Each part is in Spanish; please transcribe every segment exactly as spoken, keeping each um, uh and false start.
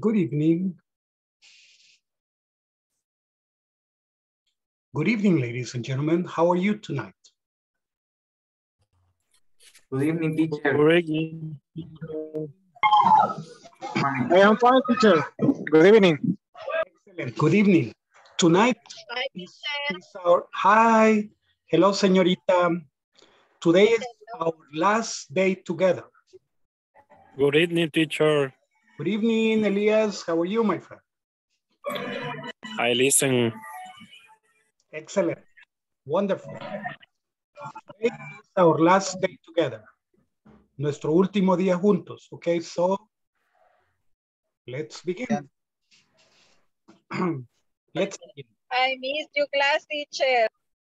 Good evening. Good evening, ladies and gentlemen. How are you tonight? Good evening, teacher. Good evening. Fine. I am fine, teacher. Good evening. Excellent. Good evening. Tonight is, is our, hi, hello, señorita. Today is our last day together. Good evening, teacher. Good evening, Elias. How are you, my friend? I listen. Excellent. Wonderful. Today is our last day together. Nuestro último día juntos. Okay, so let's begin. Let's begin. I miss you, class teacher.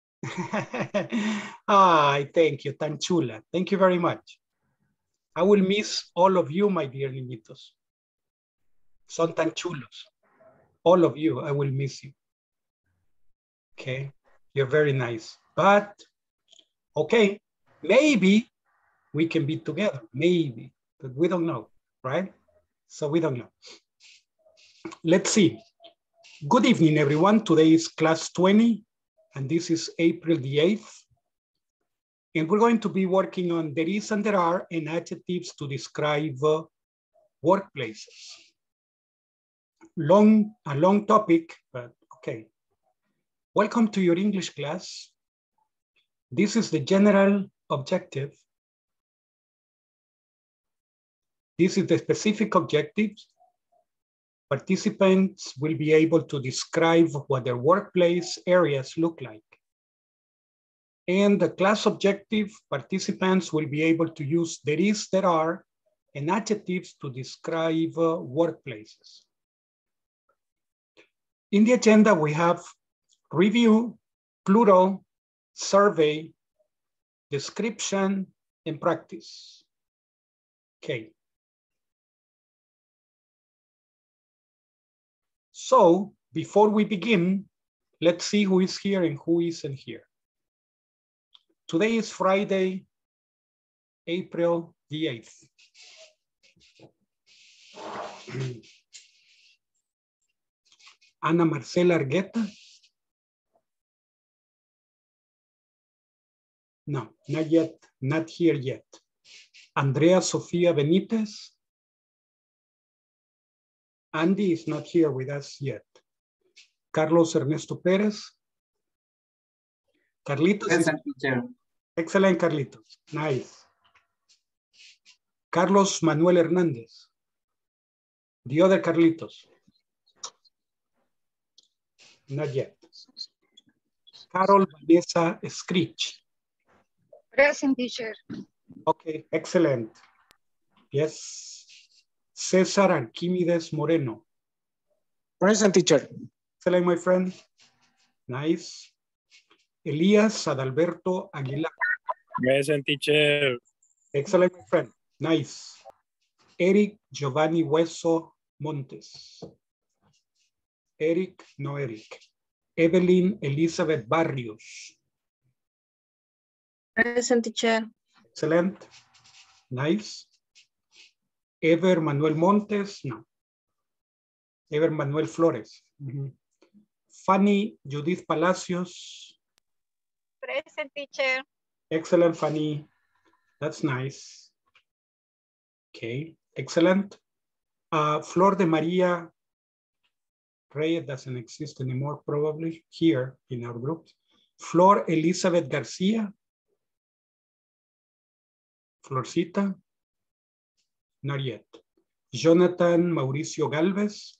Ay, thank you, tan chula. Thank you very much. I will miss all of you, my dear niñitos. Son tan chulos. All of you, I will miss you. Okay, you're very nice. But, okay, maybe we can be together, maybe, but we don't know, right? So we don't know. Let's see. Good evening, everyone. Today is class twenty, and this is April the eighth. And we're going to be working on there is and there are and adjectives to describe uh, workplaces. Long, a long topic, but okay. Welcome to your English class. This is the general objective. This is the specific objectives. Participants will be able to describe what their workplace areas look like. And the class objective, participants will be able to use there is, there are, and adjectives to describe uh, workplaces. In the agenda, we have review, plural, survey, description, and practice. Okay. So before we begin, let's see who is here and who isn't here. Today is Friday, April the eighth. Ana Marcela Argueta? No, not yet, not here yet. Andrea Sofia Benitez? Andy is not here with us yet. Carlos Ernesto Perez? Carlitos is Present, teacher. excellent, Carlitos. Nice. Carlos Manuel Hernandez. The other Carlitos. Not yet. Carol Vanessa Screech. Present teacher. Okay, excellent. Yes. César Arquímedes Moreno. Present, teacher. Excellent, my friend. Nice. Elías Adalberto Aguilar. Present, teacher. Excellent, my friend. Nice. Eric Giovanni Hueso Montes. Eric, no Eric. Evelyn Elizabeth Barrios. Present teacher. Excellent. Nice. Ever Manuel Montes, no. Ever Manuel Flores. Mm-hmm. Fanny Judith Palacios. Present teacher. Excellent, Fanny. That's nice. Okay, excellent. Uh, Flor de Maria Reyes doesn't exist anymore, probably here in our group. Flor Elizabeth Garcia. Florcita. Not yet. Jonathan Mauricio Galvez.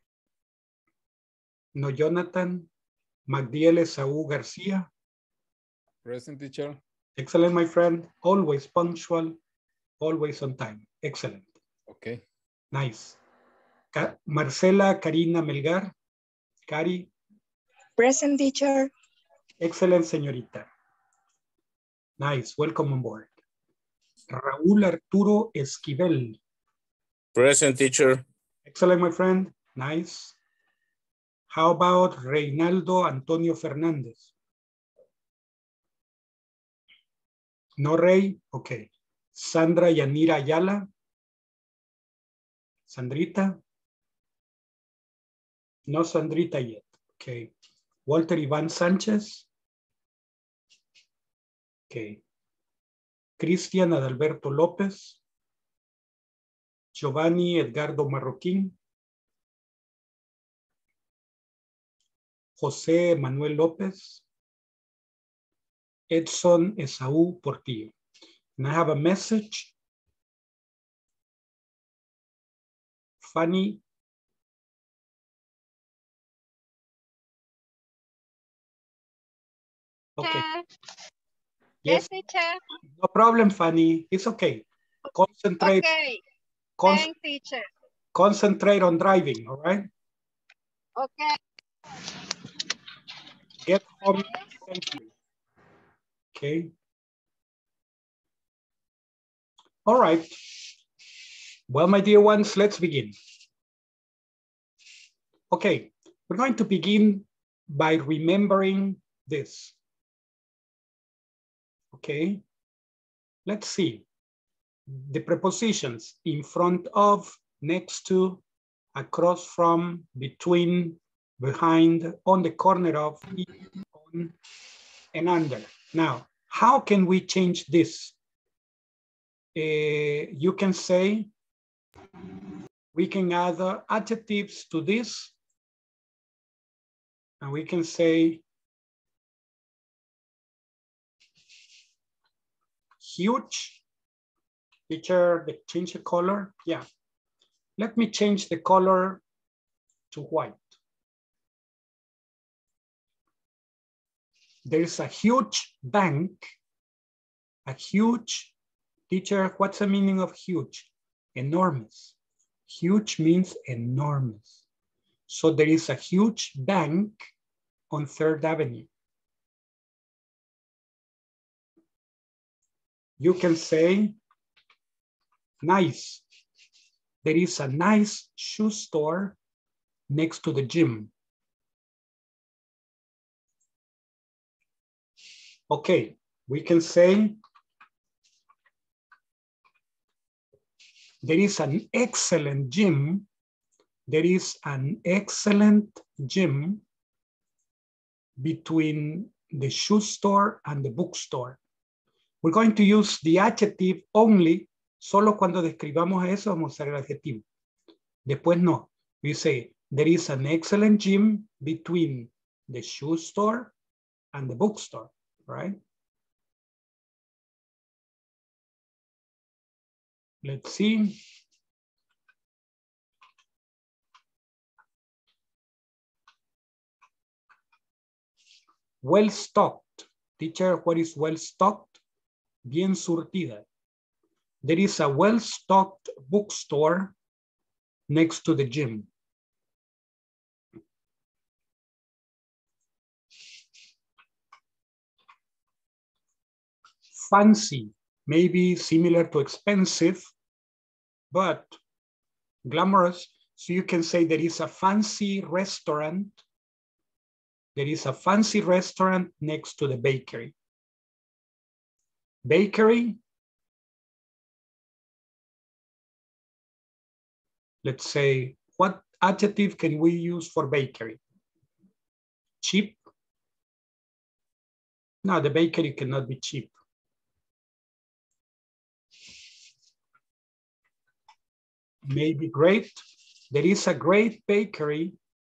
No, Jonathan. Magdiel Esaú Garcia. Present, teacher. Excellent, my friend. Always punctual, always on time. Excellent. Okay. Nice. Ca Marcela Karina Melgar. Cari. Present teacher. Excellent, señorita. Nice. Welcome on board. Raúl Arturo Esquivel. Present, teacher. Excellent, my friend. Nice. How about Reynaldo Antonio Fernandez? No, Rey. Okay. Sandra Yanira Ayala. Sandrita. No Sandrita yet. Okay. Walter Iván Sánchez. Okay. Cristian Adalberto López. Giovanni Edgardo Marroquín. José Manuel López. Edson Esaú Portillo. And I have a message. Fanny. Okay. Yes, Yes, teacher. no problem, Fanny. It's okay. Concentrate, Okay. con- Thanks, teacher. concentrate on driving, all right? Okay. Get home safely. Okay. All right. Well, my dear ones, let's begin. Okay, we're going to begin by remembering this. Okay, let's see. The prepositions in front of, next to, across from, between, behind, on the corner of, in, on, and under. Now, how can we change this? Uh, you can say, we can add uh, adjectives to this, and we can say, huge. Teacher, the change the color. Yeah. Let me change the color to white. There is a huge bank. A huge. Teacher, what's the meaning of huge? Enormous. Huge means enormous. So there is a huge bank on Third Avenue. You can say, nice. There is a nice shoe store next to the gym. Okay, we can say, there is an excellent gym. There is an excellent gym between the shoe store and the bookstore. We're going to use the adjective only. Solo cuando describamos eso vamos a usar el adjetivo. Después no. We say, there is an excellent gym between the shoe store and the bookstore, right? Let's see. Well stocked. Teacher, what is well stocked? Bien surtida. There is a well-stocked bookstore next to the gym. Fancy, maybe similar to expensive, but glamorous. So you can say there is a fancy restaurant. There is a fancy restaurant next to the bakery. Bakery. Let's say, what adjective can we use for bakery? Cheap? No, the bakery cannot be cheap. Maybe great. There is a great bakery.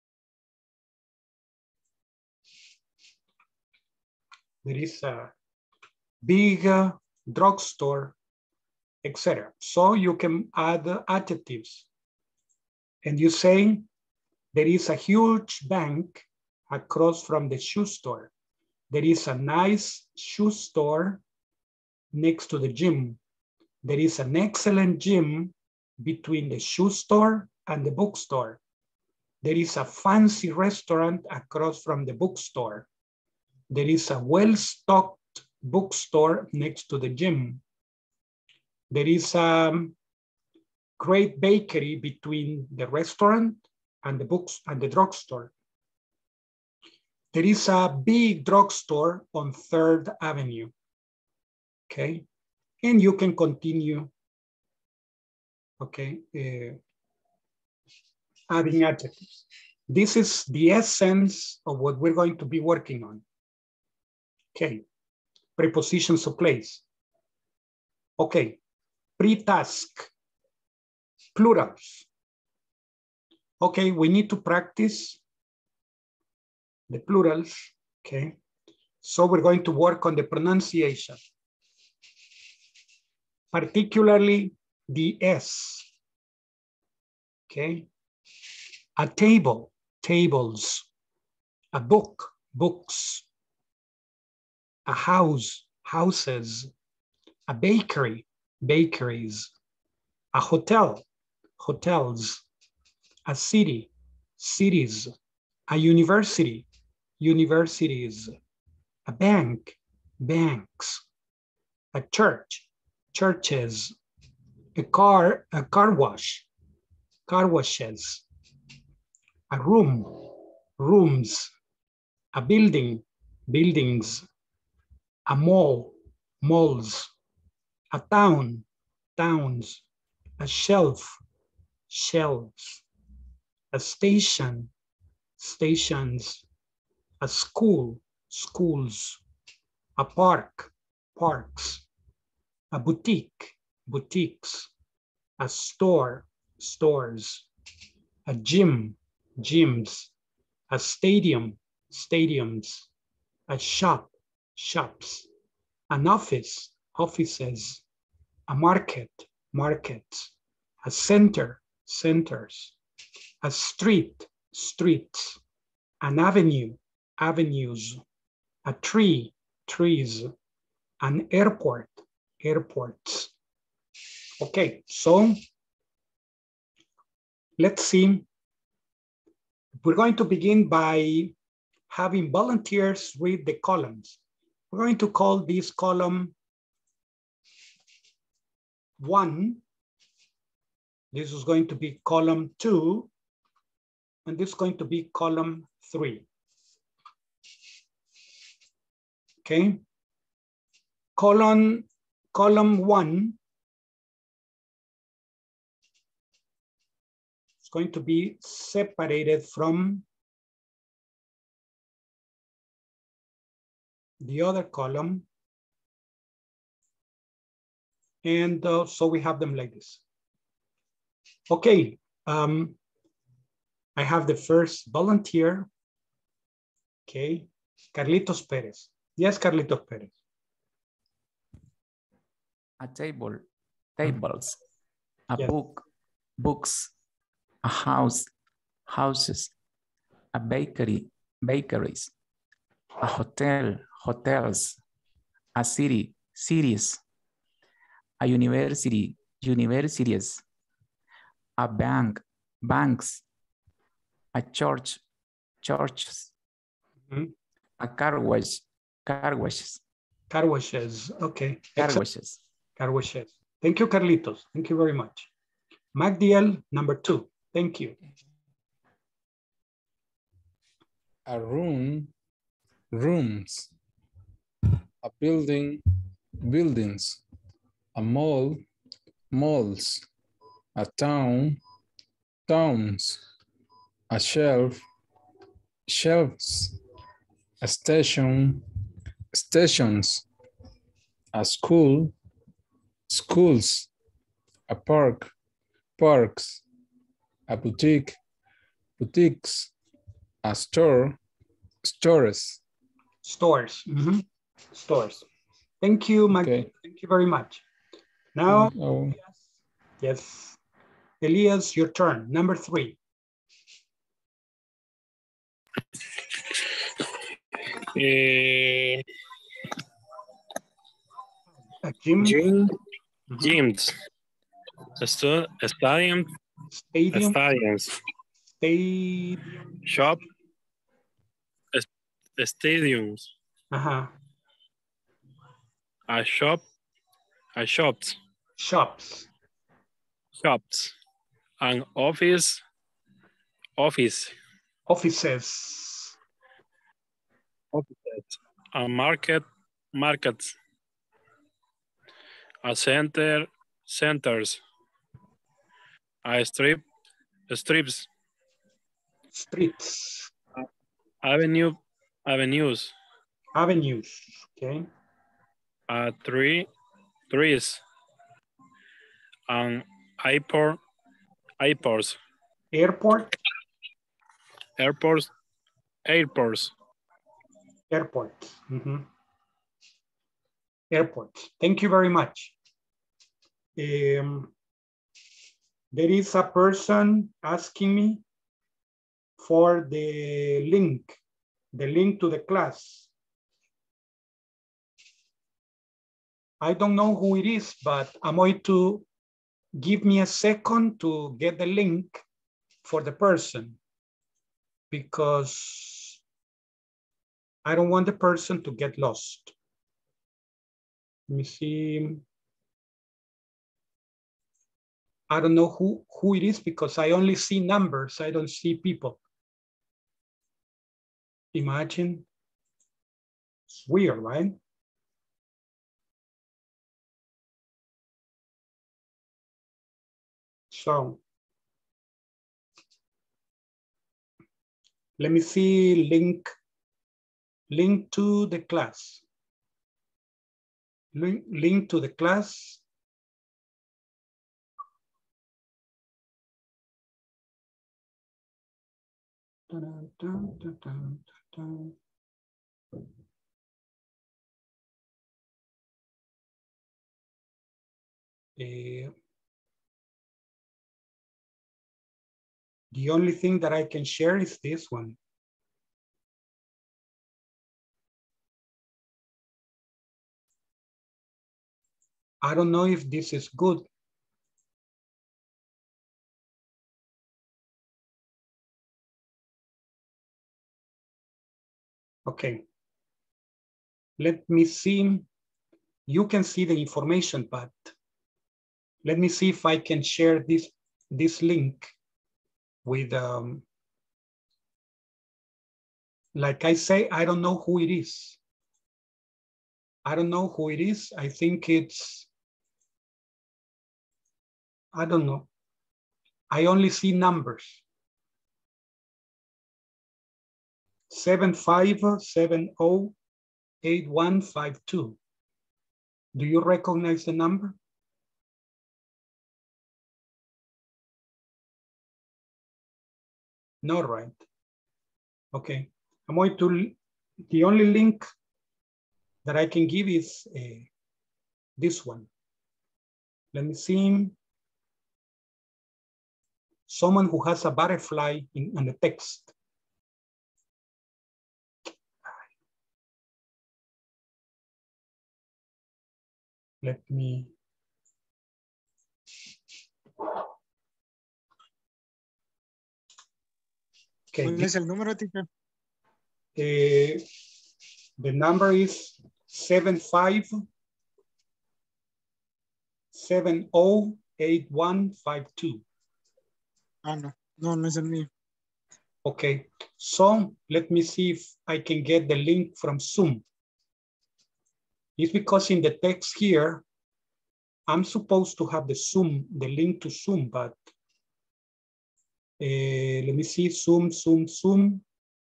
There is a big uh, drugstore, et cetera. So you can add adjectives. And you say, there is a huge bank across from the shoe store. There is a nice shoe store next to the gym. There is an excellent gym between the shoe store and the bookstore. There is a fancy restaurant across from the bookstore. There is a well-stocked bookstore next to the gym. There is a great bakery between the restaurant and the books and the drugstore. There is a big drugstore on Third Avenue. Okay, and you can continue. Okay, uh, adding adjectives. This is the essence of what we're going to be working on. Okay, prepositions of place. Okay, pre-task, plurals. Okay, we need to practice the plurals, okay? So we're going to work on the pronunciation, particularly the S, okay? A table, tables. A book, books. A house, houses. A bakery, bakeries. A hotel, hotels. A city, cities. A university, universities. A bank, banks. A church, churches. A car, a car wash, car washes. A room, rooms. A building, buildings. A mall, malls. A town, towns. A shelf, shelves. A station, stations. A school, schools. A park, parks. A boutique, boutiques. A store, stores. A gym, gyms. A stadium, stadiums. A shop, shops. An office, offices. A market, markets. A center, centers. A street, streets. An avenue, avenues. A tree, trees. An airport, airports. Okay, so let's see. We're going to begin by having volunteers read the columns. We're going to call this column one. This is going to be column two. And this is going to be column three. Okay. Column, column one is going to be separated from the other column. And uh, so we have them like this. Okay, um, I have the first volunteer. Okay, Carlitos Perez. Yes, Carlitos Perez. A table, tables. A Yes. book, books. A house, houses. A bakery, bakeries. A hotel, hotels. A city, cities. A university, universities. A bank, banks. A church, churches. Mhm. A car wash, car washes, Car washes. Okay. car Excellent. washes. Car washes. Thank you, Carlitos. Thank you very much. Magdiel, number two. Thank you. A room, rooms. A building, buildings. A mall, malls. A town, towns. A shelf, shelves. A station, stations. A school, schools. A park, parks. A boutique, boutiques. A store, stores. Stores. Mhm. Stores. Thank you, Magdiel. Okay. Thank you very much. Now, Oh, yes. Elias, your turn. Number three. Eh, A gym, gym, mhm. gyms, stu- stadium, Stadium, stadiums, stadium. shop, es- stadiums, Uh-huh. a shop, a shops, Shops, shops, an office, office, offices, offices, a market, markets, a center, centers, a strip, strips, Streets. Avenue, avenues. Avenues. Okay. Uh, tree, trees. And airport, airports. Airport. Airports, airports. Airport. Mhm. Airport. Thank you very much. Um, there is a person asking me for the link, the link to the class. I don't know who it is, but I'm going to give me a second to get the link for the person because I don't want the person to get lost. Let me see. I don't know who, who it is because I only see numbers. I don't see people. Imagine. It's weird, right? So let me see link, link to the class. Link, link to the class. Dun, dun, dun, dun, dun, dun. Uh, the only thing that I can share is this one. I don't know if this is good. Okay. Let me see. You can see the information, but let me see if I can share this, this link with, um, like I say, I don't know who it is. I don't know who it is. I think it's, I don't know. I only see numbers. seven five seven zero eight one five two. Do you recognize the number? No, right. Okay. I'm going to, the only link that I can give is uh, this one. Let me see. Someone who has a butterfly in, in the text. Let me. Okay. ¿Cuál es el número, teacher? Uh, the number is seven five seven zero eight one five two. Ah, no. No, no es el mío. Okay. So let me see if I can get the link from Zoom. It's because in the text here, I'm supposed to have the Zoom, the link to Zoom, but uh, let me see, Zoom, Zoom, Zoom.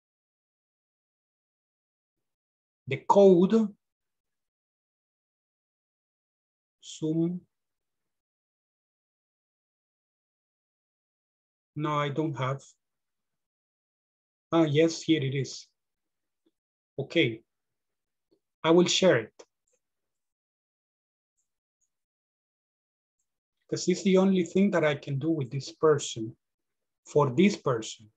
The code, Zoom. No, I don't have. Ah, yes, here it is. Okay, I will share it. Because it's the only thing that I can do with this person, for this person.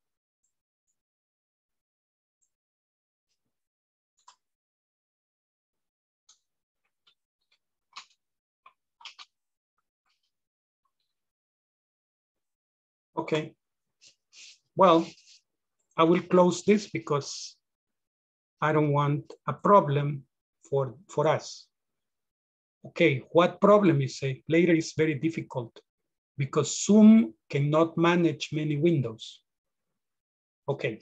Okay, well, I will close this because I don't want a problem for, for us. Okay, what problem is it? Later is very difficult because Zoom cannot manage many windows. Okay.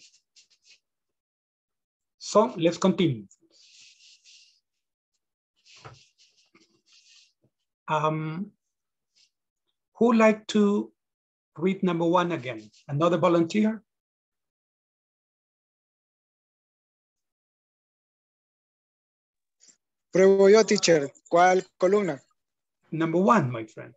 So let's continue. Um, who like to read number one again? Another volunteer? Pruebo yo, teacher. ¿Cuál columna? Number one, my friend.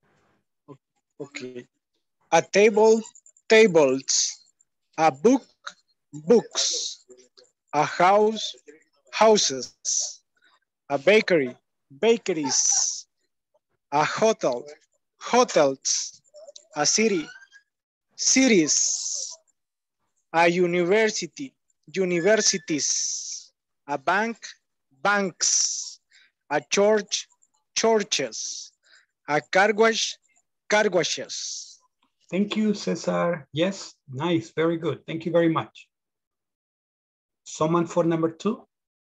Okay. A table, tables. A book, books. A house, houses. A bakery, bakeries. A hotel, hotels. A city, cities. A university, universities. A bank, banks. A church, churches. A car wash, car washes. Thank you, Cesar. Yes, nice, very good. Thank you very much. Someone for number two?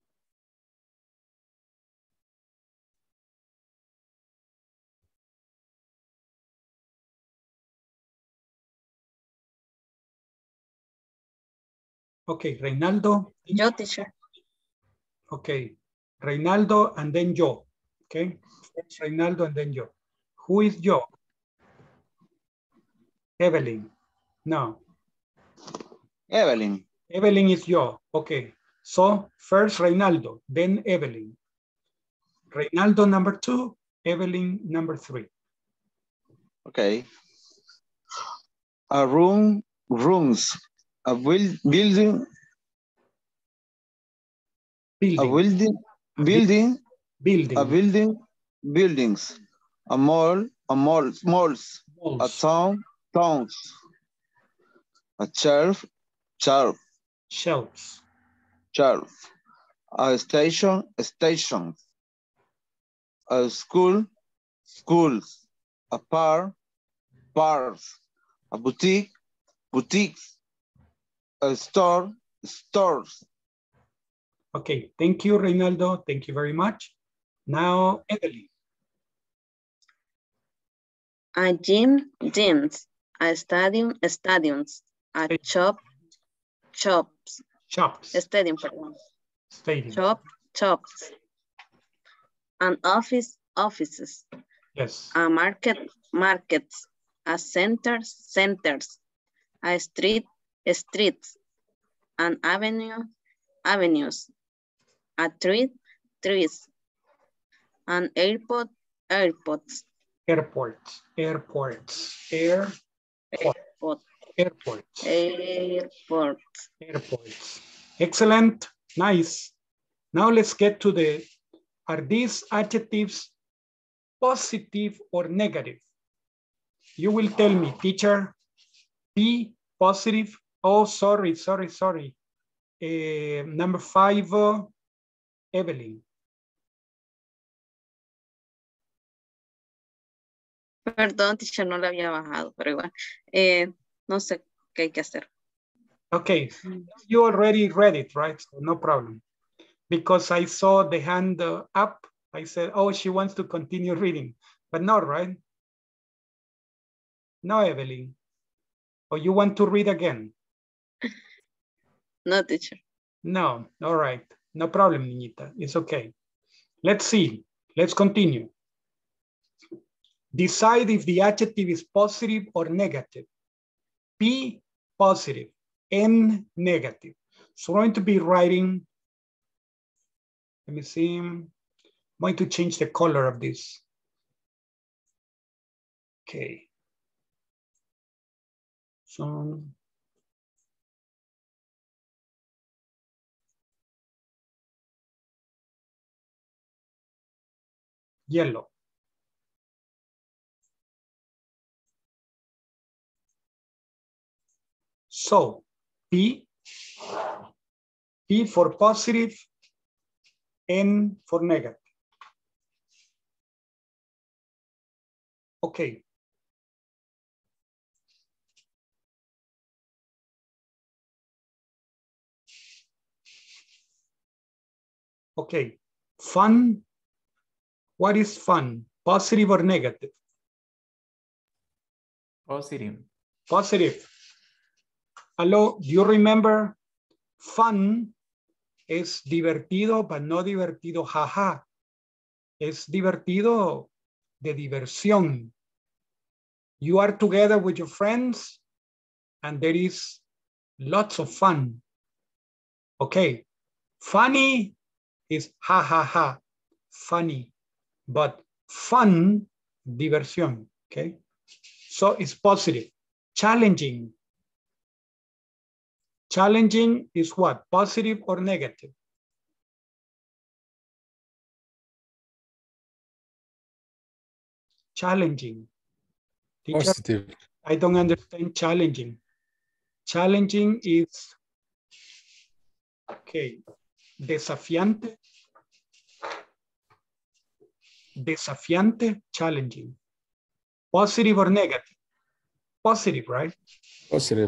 Okay, Reynaldo. Yo, teacher. Okay, Reynaldo and then yo. Okay, first Reynaldo and then yo. Who is yo? Evelyn. No. Evelyn. Evelyn is yo. Okay, so first Reynaldo, then Evelyn. Reynaldo number two, Evelyn number three. Okay. A room, rooms. A build, building. Building. A building. Building. Building. A building. Buildings. A mall. A mall. Malls. Malls. A town. Towns. A shelf. Shelf. Shelves. Shelf. A station. Stations. A school. Schools. A park. Parks. A boutique. Boutiques. A store. Stores. Okay, thank you, Reynaldo. Thank you very much. Now, Evelyn. A gym, gyms. A stadium, stadiums. A shop, shops. Shops. Stadium, perdón. Stadium. Shop, shops. An office, offices. Yes. A market, markets. A center, centers. A street, streets. An avenue, avenues. A tree, trees. An airport, airports. Airports, airports, air, Airport, airports, airports. airports. Excellent, nice. Now let's get to the, are these adjectives positive or negative? You will tell me, teacher, be positive. Oh, sorry, sorry, sorry. Uh, number five, uh, Evelyn. Perdón, teacher, no lo había bajado, pero igual. Eh, no sé qué hay que hacer. Okay, you already read it, right? So no problem. Because I saw the hand uh, up, I said, oh, she wants to continue reading, but not, right? No, Evelyn. Or you want to read again? No, teacher. No, all right. No problem, niñita. It's okay. Let's see. Let's continue. Decide if the adjective is positive or negative. P, positive. N, negative. So I'm going to be writing, let me see. I'm going to change the color of this. Okay. So, yellow. So, P, P for positive, N for negative. Okay. Okay, fun. What is fun? Positive or negative? Positive. Positive. Hello, do you remember? Fun es divertido, but no divertido, jaja. Es divertido de diversión. You are together with your friends and there is lots of fun. Okay, funny is ha ha ha. funny, but fun, diversión, okay? So it's positive. Challenging. Challenging is what? Positive or negative? Challenging. Teacher, Positive. I don't understand challenging. Challenging is, okay, desafiante. Desafiante, challenging. Positive or negative? Positive, right? Positive.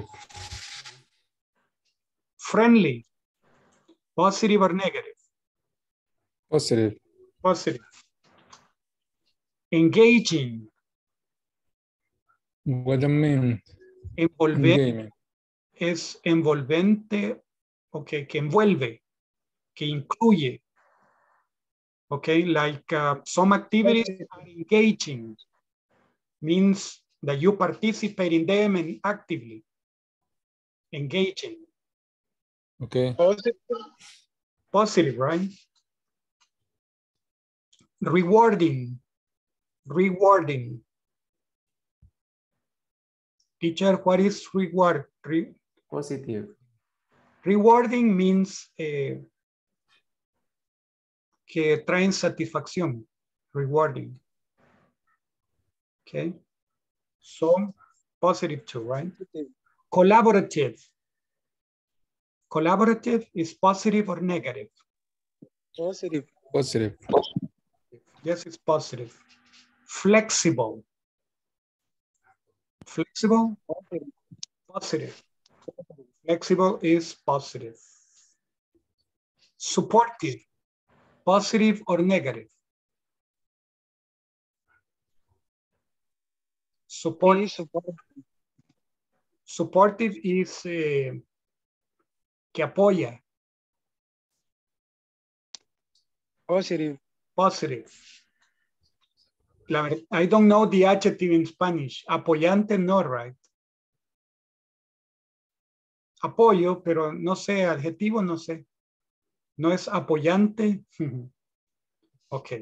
Friendly. Positive or negative? Positive. Positive. Engaging. What do you mean? Envolvente. Engagement. Es envolvente, okay, que envuelve, que incluye. Okay, like uh, some activities are engaging, means that you participate in them and actively engaging. Okay. Positive. Positive, right? Rewarding, rewarding. Teacher, what is reward? Re Positive. Rewarding means eh, que traen satisfacción. Rewarding. Okay. So, positive too, right? Collaborative. Collaborative is positive or negative? Positive. Positive. Yes, it's positive. Flexible. Flexible? Positive. Flexible is positive. Supportive. Positive or negative? Support, Supportive. supportive is eh, que apoya. Positive. Positive. La ver- I don't know the adjective in Spanish. Apoyante no, right? Apoyo, pero no sé, adjetivo no sé. No es apoyante. Okay.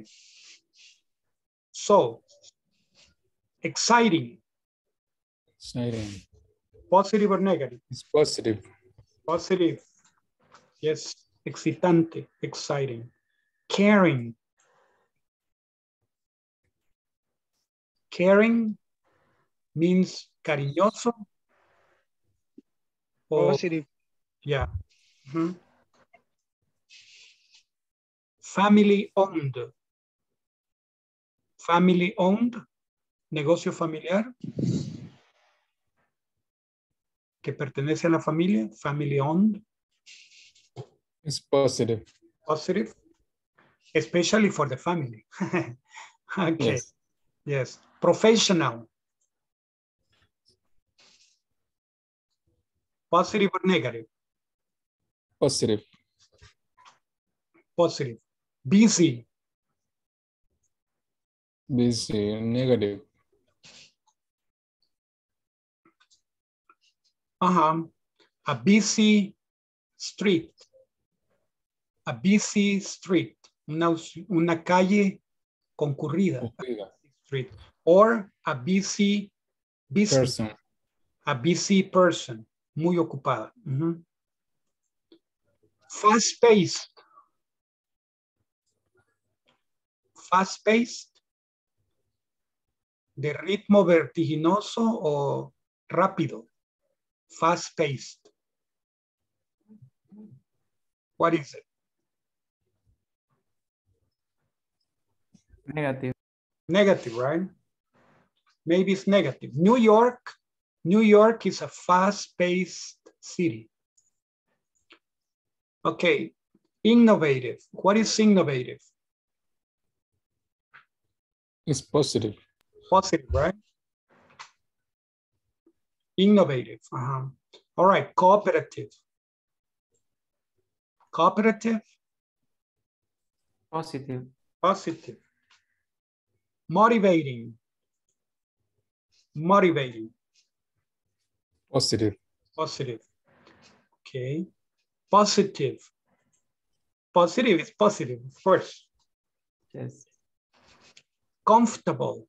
So, exciting. Exciting. Positive or negative? It's positive. Positive. Yes. Excitante. Exciting. Caring. Caring means cariñoso. Or, Positive. yeah. Mhm. Family owned. Family owned. Negocio familiar. Que pertenece a la familia. Family owned. It's positive. Positive. Especially for the family. Okay. Yes. Yes. Professional. Positive or negative? Positive. Positive. Busy. Busy. Negative. Uh-huh. A busy street. A busy street. Una, una calle concurrida. Ocupada. Street. Or a busy business. Person. A busy person. Muy ocupada. Uh-huh. Fast-paced. Fast-paced. De ritmo vertiginoso o rápido. Fast-paced. What is it? Negative. Negative, right? Maybe it's negative. New York, New York is a fast-paced city. Okay, innovative. What is innovative? It's positive. Positive, right? Innovative. Uh-huh. All right, cooperative. Cooperative, Positive. positive. Motivating. Motivating, Positive. positive. Okay. Positive. Positive is positive, of course. Yes. Comfortable.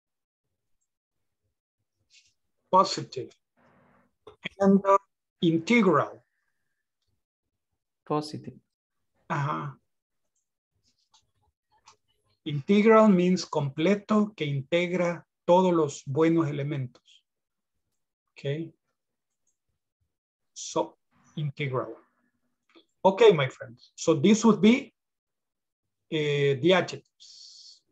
Positive. And uh, integral. Positive. Ajá. Integral means completo, que integra todos los buenos elementos. Okay. So, integral. Okay, my friends. So this would be uh, the adjectives.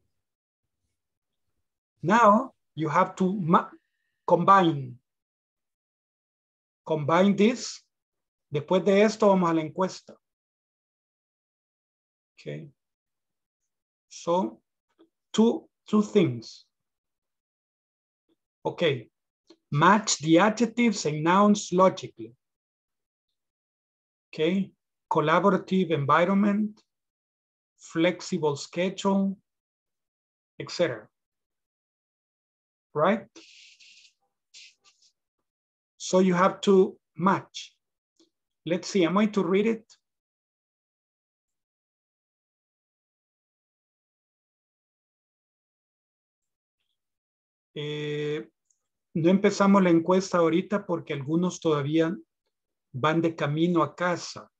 Now, you have to combine. Combine this. Después de esto, vamos a la encuesta. Okay. So, two, two things. Okay. Match the adjectives and nouns logically. Okay. Collaborative environment, flexible schedule, et cetera. Right? So you have to match. Let's see, I'm going to read it. Eh, no empezamos la encuesta ahorita porque algunos todavía van de camino a casa.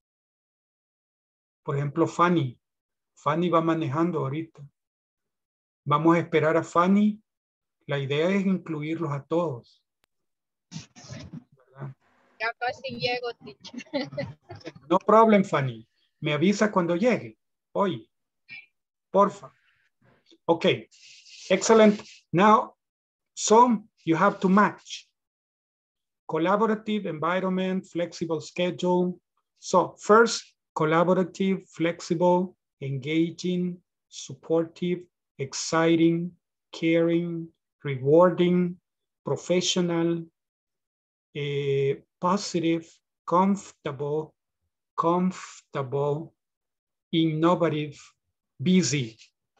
Por ejemplo, Fanny. Fanny va manejando ahorita. Vamos a esperar a Fanny. La idea es incluirlos a todos. ¿Verdad? Ya casi llego, teacher. No problem, Fanny. Me avisa cuando llegue. Hoy. Porfa. Okay. Excellent. Now, so you have to match. Collaborative environment, flexible schedule. So first, collaborative, flexible, engaging, supportive, exciting, caring, rewarding, professional, uh, positive, comfortable, comfortable, innovative, busy.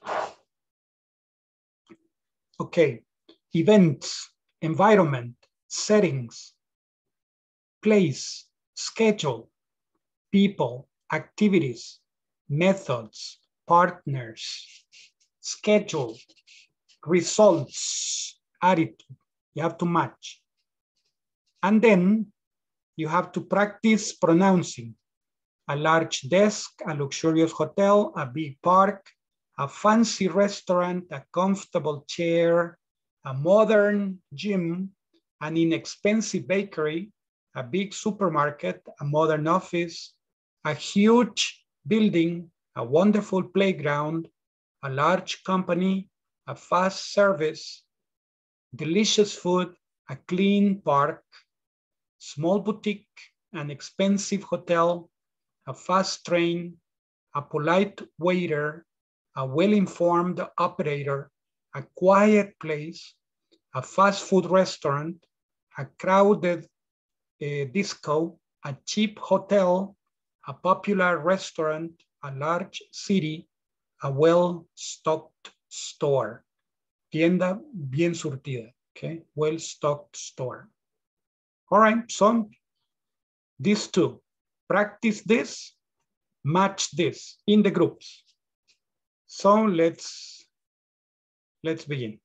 Okay, events, environment, settings, place, schedule, people, activities, methods, partners, schedule, results, attitude. You have to match. And then you have to practice pronouncing. A large desk, a luxurious hotel, a big park, a fancy restaurant, a comfortable chair, a modern gym, an inexpensive bakery, a big supermarket, a modern office, a huge building, a wonderful playground, a large company, a fast service, delicious food, a clean park, small boutique, an expensive hotel, a fast train, a polite waiter, a well-informed operator, a quiet place, a fast food restaurant, a crowded uh, disco, a cheap hotel, a popular restaurant, a large city, a well-stocked store. Tienda bien surtida, okay? Well-stocked store. All right, so these two. Practice this, match this in the groups. So let's, let's begin.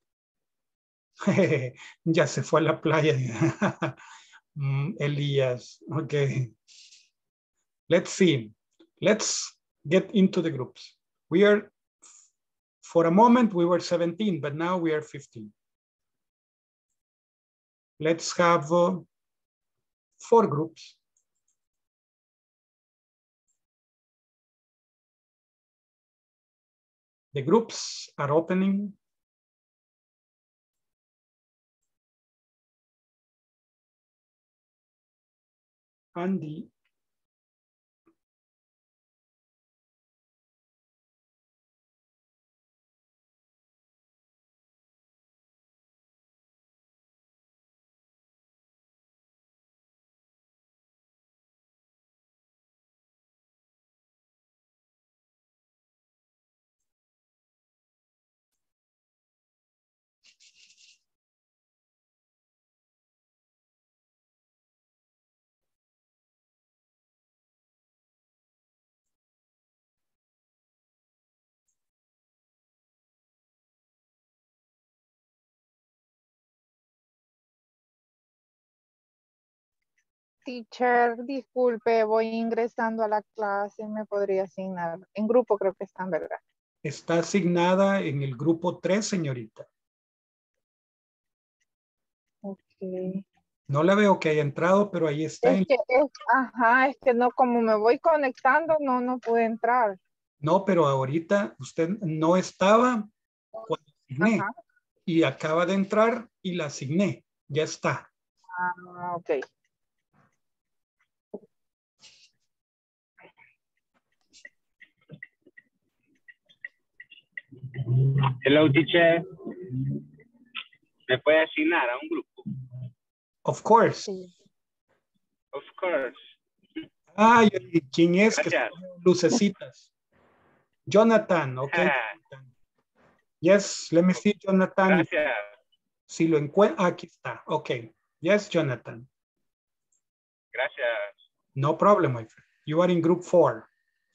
Ya se fue a la playa. Elías, okay. Let's see. Let's get into the groups. We are, for a moment, we were seventeen, but now we are fifteen. Let's have uh, four groups. The groups are opening. Andy. Teacher, disculpe, voy ingresando a la clase, me podría asignar. En grupo creo que están, ¿verdad? Está asignada en el grupo tres, señorita. Ok. No la veo que haya entrado, pero ahí está. Es en- que, es, ajá, es que no, como me voy conectando, no, no pude entrar. No, pero ahorita usted no estaba cuando asigné. Ajá. Y acaba de entrar y la asigné. Ya está. Ah, ok. Hello, teacher. ¿Me puede asignar a un grupo? Of course. Sí. Of course. Ay, ¿quién es que está Gracias. con lucecitas? Jonathan, ok. Yes, let me see, Jonathan. Gracias. Si lo encuentro, aquí está. Ok. Yes, Jonathan. Gracias. No problem, my friend. You are in group four.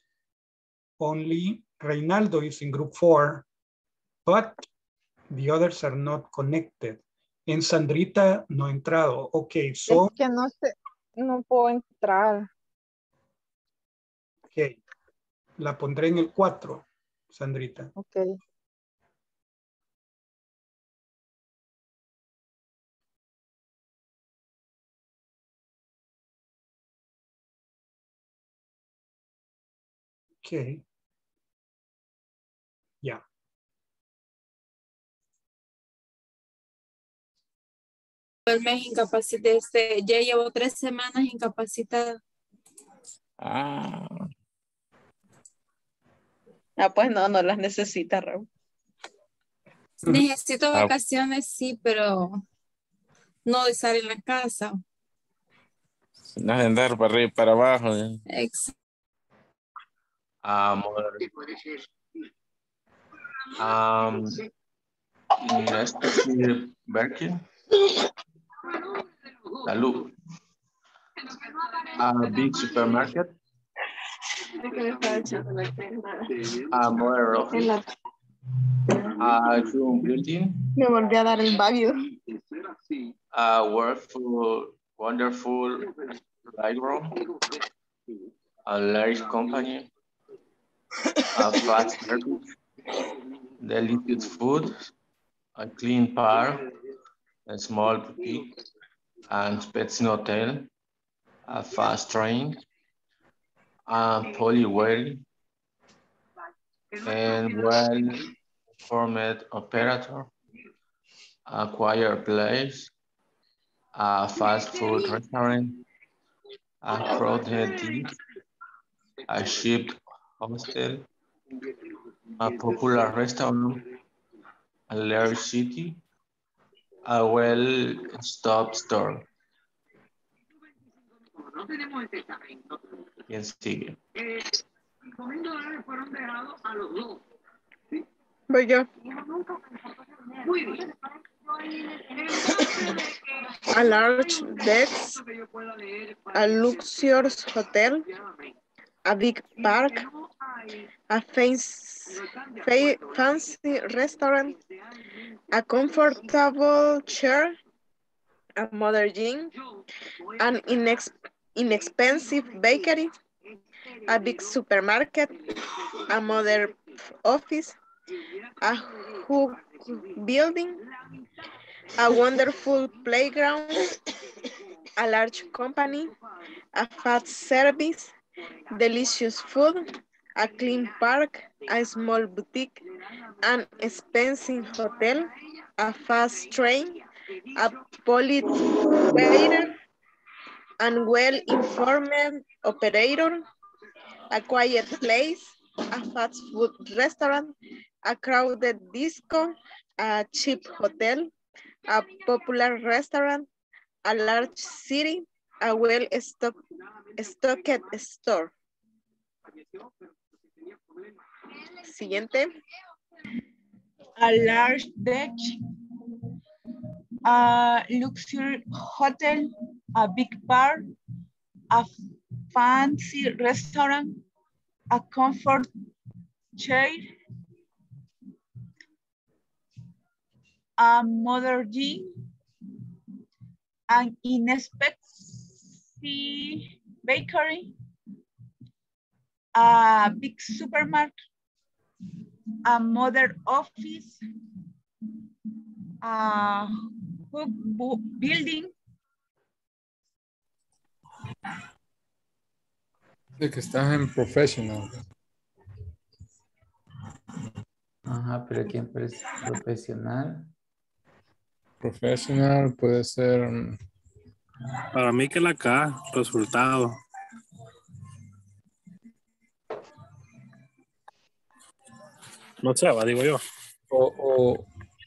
Only Reinaldo is in group four, but the others are not connected. En Sandrita no ha entrado. Ok, so. Es que no sé, no puedo entrar. Ok. La pondré en el cuatro, Sandrita. Ok. Ok. Ya. El mes incapacitado, este, ya llevo tres semanas incapacitada. Ah, Ah, pues no, no las necesita, Raúl. Necesito Ah. vacaciones, sí, pero no de estar en la casa. No es de andar para arriba y para abajo. ¿eh? Ex- Um, um, next to Birkin, Salud. A big supermarket. A modern office. A room building. Me volví a dar el válido. A wonderful, wonderful playground. A large company. A fast service. Delicious food. A clean park. A small boutique. And pets hotel. A fast train. A polyware. And well-formed operator. A quiet place. A fast food restaurant. A crowded inn. A cheap hostel. A popular restaurant. A large city. A well-stocked store. ¿Quién sigue? Voy yo. A large decks, a luxurious hotel, a big park, a fancy, fa- fancy restaurant, a comfortable chair, a modern gym, an inex- inexpensive bakery, a big supermarket, a modern office, a hook building, a wonderful playground, a large company, a fast service, delicious food, a clean park, a small boutique, an expensive hotel, a fast train, a polite waiter, and well-informed operator, a quiet place, a fast food restaurant, a crowded disco, a cheap hotel, a popular restaurant, a large city, a well-stocked stocked store. Siguiente. A large deck, a luxury hotel, a big bar, a fancy restaurant, a comfort chair, a modern gym, an inexpensive fancy bakery, a big supermarket, a modern office, a hook bu- building, De que estás en professional. Ajá, pero aquí aparece profesional. Professional puede ser. mm, Para mí que la K, resultado. No sé, va, digo yo. O, o,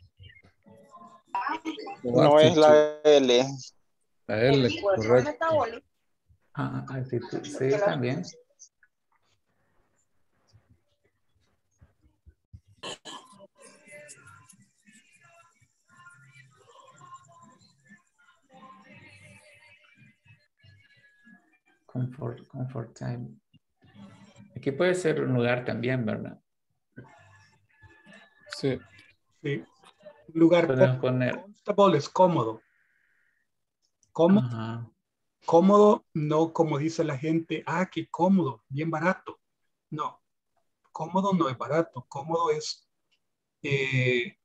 o No es attitude. la L. La L, correcto. Ah, actitud. Sí, también. Comfort, comfort time. Aquí puede ser un lugar también, ¿verdad? Sí. Sí. Lugar Podemos cómodo. poner. Comfortable es cómodo. Cómodo. Ajá. Cómodo, no como dice la gente, ah, qué cómodo, bien barato. No, cómodo no es barato. Cómodo es eh,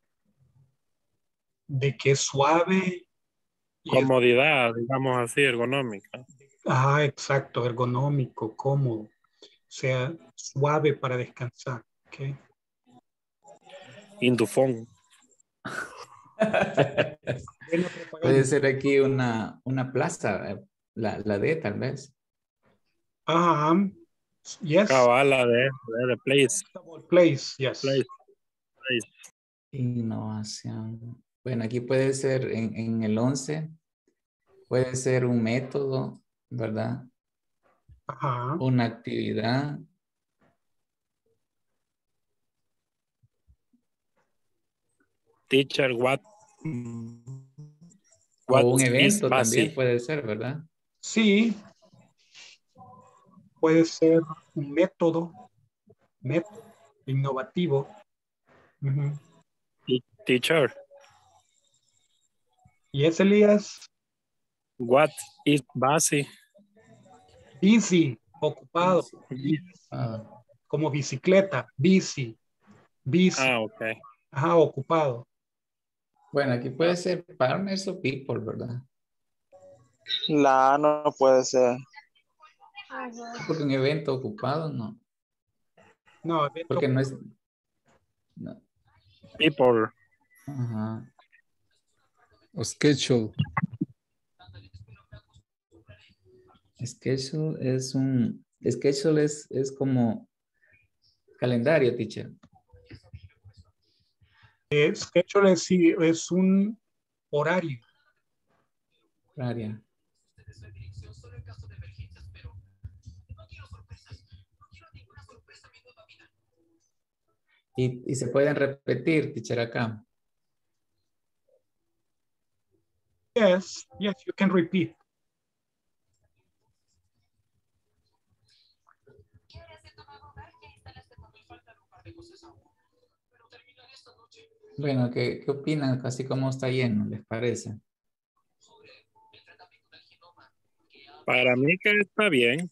de que es suave. Y es, Comodidad, digamos así, ergonómica. ah, exacto, ergonómico, cómodo. O sea, suave para descansar. ¿Ok? Indufón. Buena propaganda. Puede ser aquí una, una plaza, eh, la, la D tal vez. Ajá. Yes. Cabala de, de, de place. Place, yes. Place. Place. Innovación. Bueno, aquí puede ser en, en el once, puede ser un método, ¿verdad? Ajá. Una actividad. Teacher, what? O What un is evento también busy? puede ser, ¿verdad? Sí, puede ser un método, método innovativo. Ujú. Teacher, Yes, Elías. what is busy? Busy, ocupado. Ah, Como bicicleta, busy, busy. Ah, ok. Ajá, ocupado. bueno, aquí puede ser partners o people, ¿verdad? La A no puede ser. Porque un evento ocupado no. No, evento Porque no es. No. People. Ajá. O schedule. Schedule es un. Schedule es, es como calendario, teacher. eh, schedule es, sí, es un horario. Área. Y, y se pueden repetir, teacher, acá. Yes, yes, you can repeat. Bueno, ¿qué, qué opinan? Casi como está lleno, ¿les parece? Para mí que está bien.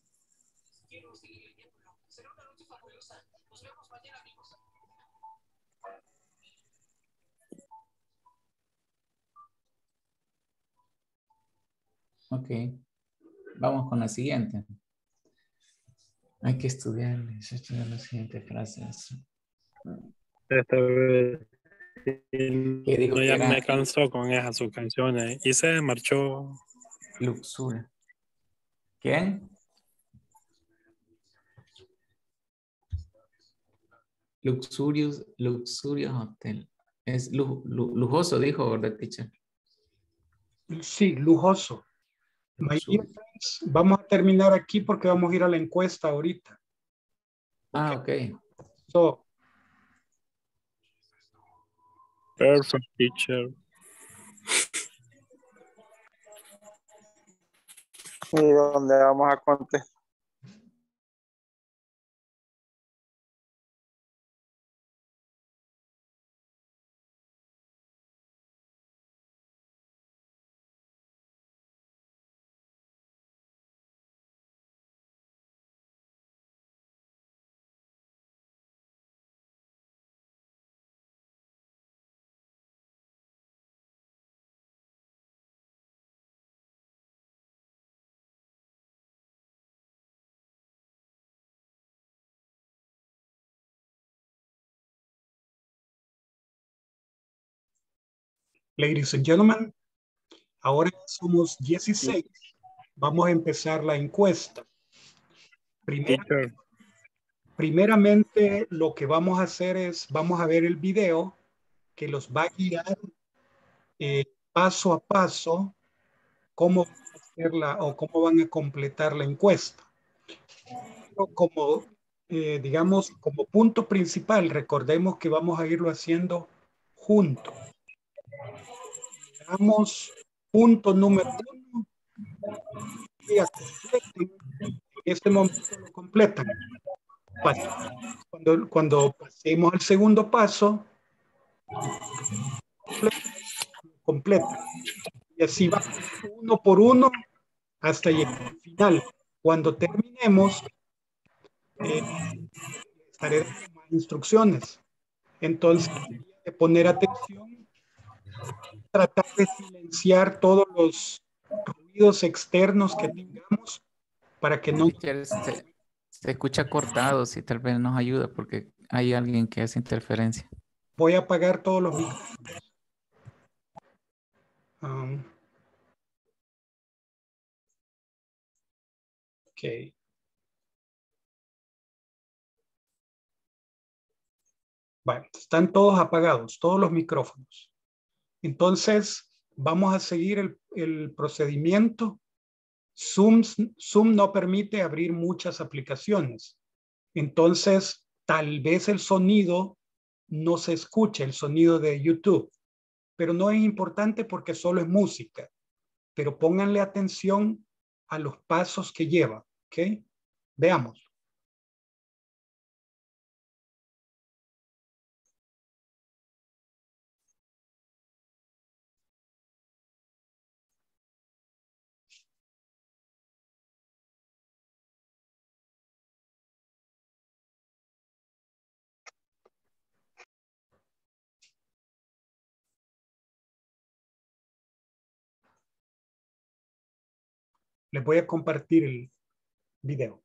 Ok. Vamos con la siguiente. Hay que estudiar, estudiar las siguientes frases. Esta vez ¿Qué dijo no, que ya me era cansó con esas sus canciones y se marchó. luxuria? ¿Quién? Luxurious, Luxurious Hotel. Es lu- lu- lujoso, dijo, ¿verdad, teacher? Sí, lujoso. My dear Luxurio. friends, vamos a terminar aquí porque vamos a ir a la encuesta ahorita. Ah, ok. So, Perfect teacher. ¿Y dónde vamos a contestar? Ladies and gentlemen, ahora somos dieciséis. Vamos a empezar la encuesta. Primera, primeramente, lo que vamos a hacer es, vamos a ver el video que los va a guiar eh, paso a paso cómo van a hacerla o cómo van a completar la encuesta. Pero como, eh, digamos, como punto principal, recordemos que vamos a irlo haciendo juntos. Veamos punto número uno. En este momento lo completan. Cuando, cuando pasemos al segundo paso, completa. Y así va uno por uno hasta llegar al final. Cuando terminemos, eh, estaré dando más instrucciones. Entonces, de poner atención, tratar de silenciar todos los ruidos externos que tengamos para que no... Se, se escucha cortado, si tal vez nos ayuda porque hay alguien que hace interferencia. Voy a apagar todos los micrófonos. Um, ok. Bueno, están todos apagados, todos los micrófonos. Entonces, vamos a seguir el, el procedimiento. Zoom, Zoom no permite abrir muchas aplicaciones. Entonces, tal vez el sonido no se escuche, el sonido de YouTube. Pero no es importante porque solo es música. Pero pónganle atención a los pasos que lleva. ¿Ok? Veamos. Les voy a compartir el video.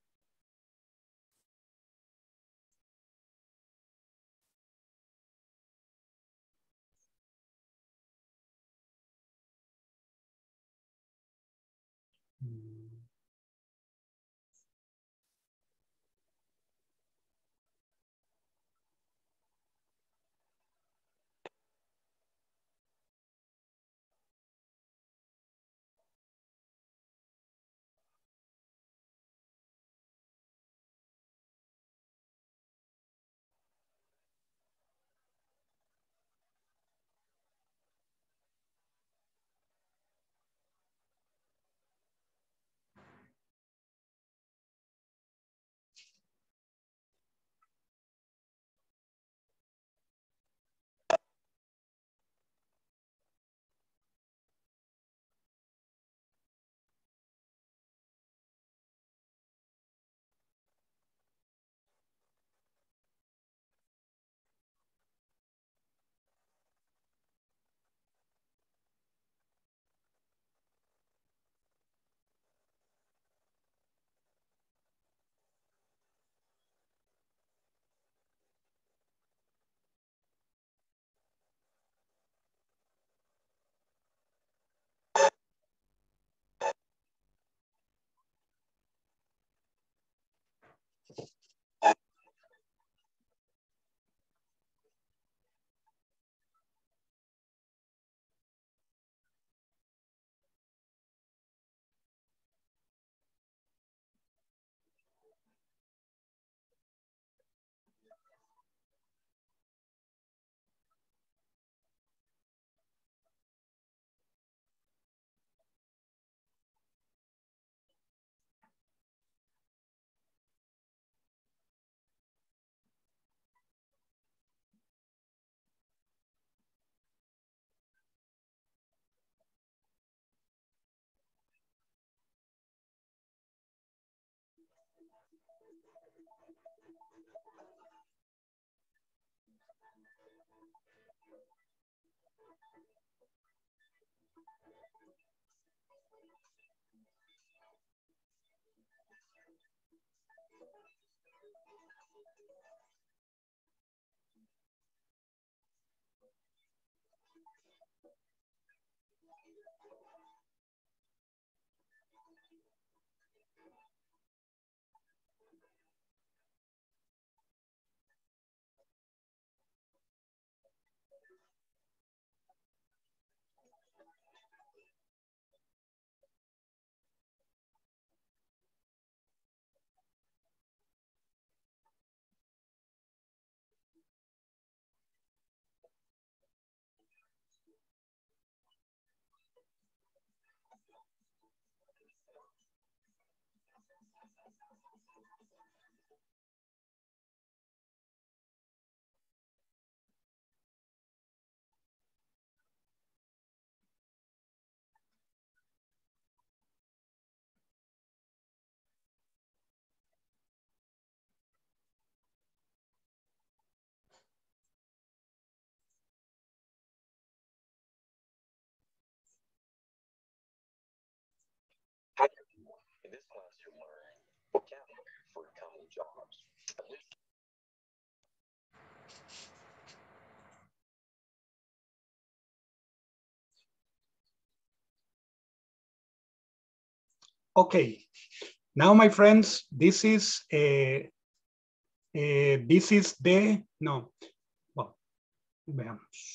Okay, now my friends, this is uh, uh, this is the no. Well, veamos.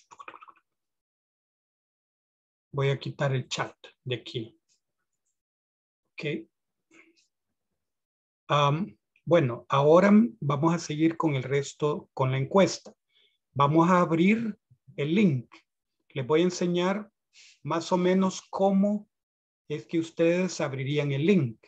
Voy a quitar el chat de aquí. Okay. Um, bueno, ahora vamos a seguir con el resto, con la encuesta. Vamos a abrir el link. Les voy a enseñar más o menos cómo es que ustedes abrirían el link.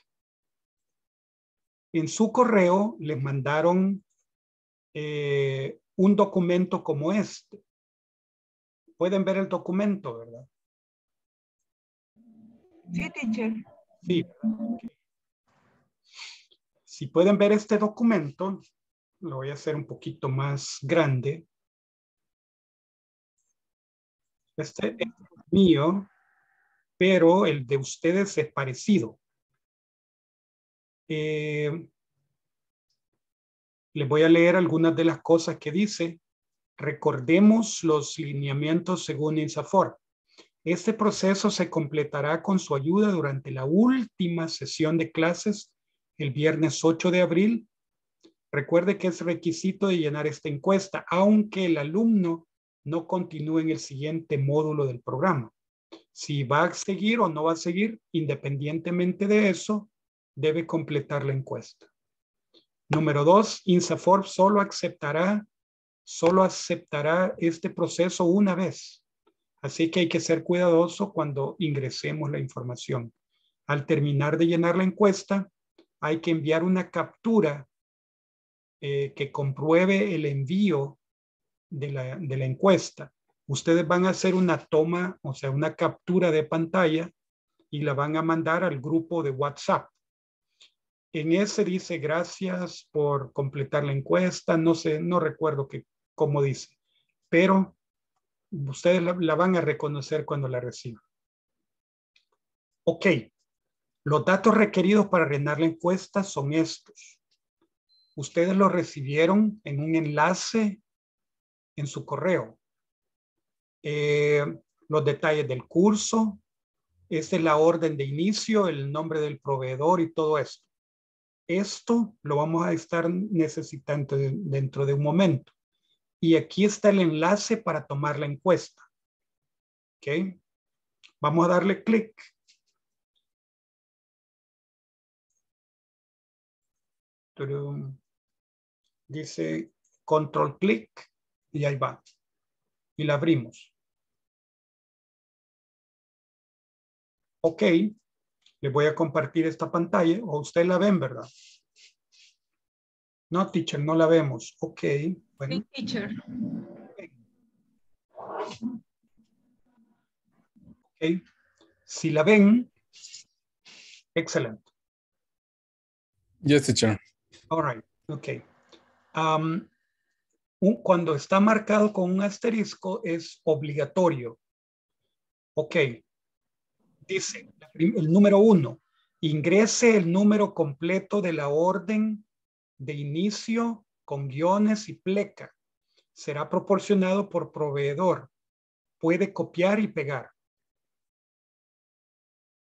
En su correo les mandaron eh, un documento como este. Pueden ver el documento, ¿verdad? Sí, teacher. Sí. Okay. Si pueden ver este documento, lo voy a hacer un poquito más grande. Este es mío, pero el de ustedes es parecido. Eh, les voy a leer algunas de las cosas que dice. Recordemos los lineamientos según INSAFORP. Este proceso se completará con su ayuda durante la última sesión de clases el viernes ocho de abril. Recuerde que es requisito de llenar esta encuesta, aunque el alumno no continúe en el siguiente módulo del programa. Si va a seguir o no va a seguir, independientemente de eso, debe completar la encuesta. Número dos, INSAFORP solo aceptará, solo aceptará este proceso una vez. Así que hay que ser cuidadoso cuando ingresemos la información. Al terminar de llenar la encuesta, hay que enviar una captura eh, que compruebe el envío de la, de la encuesta. Ustedes van a hacer una toma, o sea, una captura de pantalla y la van a mandar al grupo de WhatsApp. En ese dice gracias por completar la encuesta. No sé, no recuerdo que, cómo dice, pero ustedes la, la van a reconocer cuando la reciban. Ok, los datos requeridos para rellenar la encuesta son estos. Ustedes lo recibieron en un enlace en su correo. Eh, los detalles del curso, esta es la orden de inicio, el nombre del proveedor y todo esto. Esto lo vamos a estar necesitando de, dentro de un momento. Y aquí está el enlace para tomar la encuesta. Ok. Vamos a darle clic. Dice control clic y ahí va. Y la abrimos. Ok. Les voy a compartir esta pantalla. O ustedes la ven, ¿verdad? No, teacher, no la vemos. Ok. Bueno. Sí, teacher. Ok. Si la ven, excelente. Yes, teacher. All right. Ok. Um, un, cuando está marcado con un asterisco es obligatorio. Ok. Dice el número uno. Ingrese el número completo de la orden de inicio con guiones y pleca. Será proporcionado por proveedor. Puede copiar y pegar.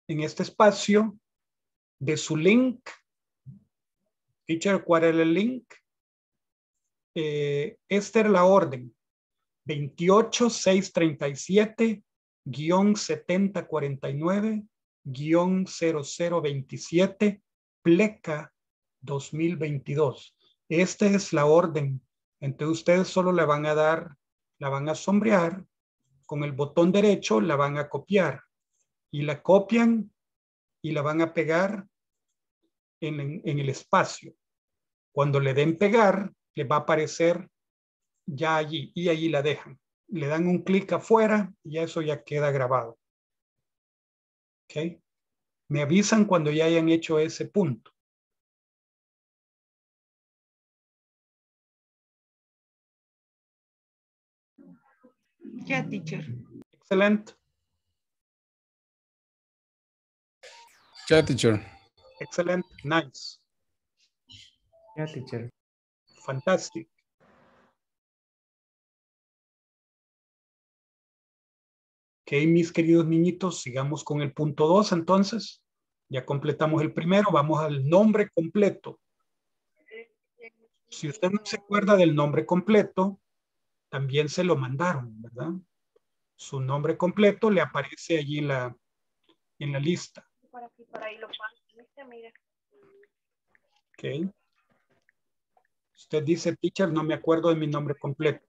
en este espacio de su link. Teacher, ¿cuál era el link? Eh, esta era la orden. veintiocho mil seiscientos treinta y siete guión setenta cuarenta y nueve guión cero cero veintisiete pleca dos mil veintidós. Esta es la orden. Entonces ustedes solo la van a dar, la van a sombrear con el botón derecho, la van a copiar y la copian y la van a pegar en, en, en el espacio. Cuando le den pegar, les va a aparecer ya allí y allí la dejan. Le dan un clic afuera y eso ya queda grabado. ¿Ok? Me avisan cuando ya hayan hecho ese punto. Ya, teacher. Excelente. Ya, teacher. Excelente. Nice. Ya, teacher. Fantastic. Ok, mis queridos niñitos, sigamos con el punto dos entonces. Ya completamos el primero, vamos al nombre completo. Si usted no se acuerda del nombre completo, también se lo mandaron, ¿verdad? Su nombre completo le aparece allí en la, en la lista. Por aquí, por ahí lo paso. ¿Viste? Mira. Ok. Usted dice, teacher, no me acuerdo de mi nombre completo.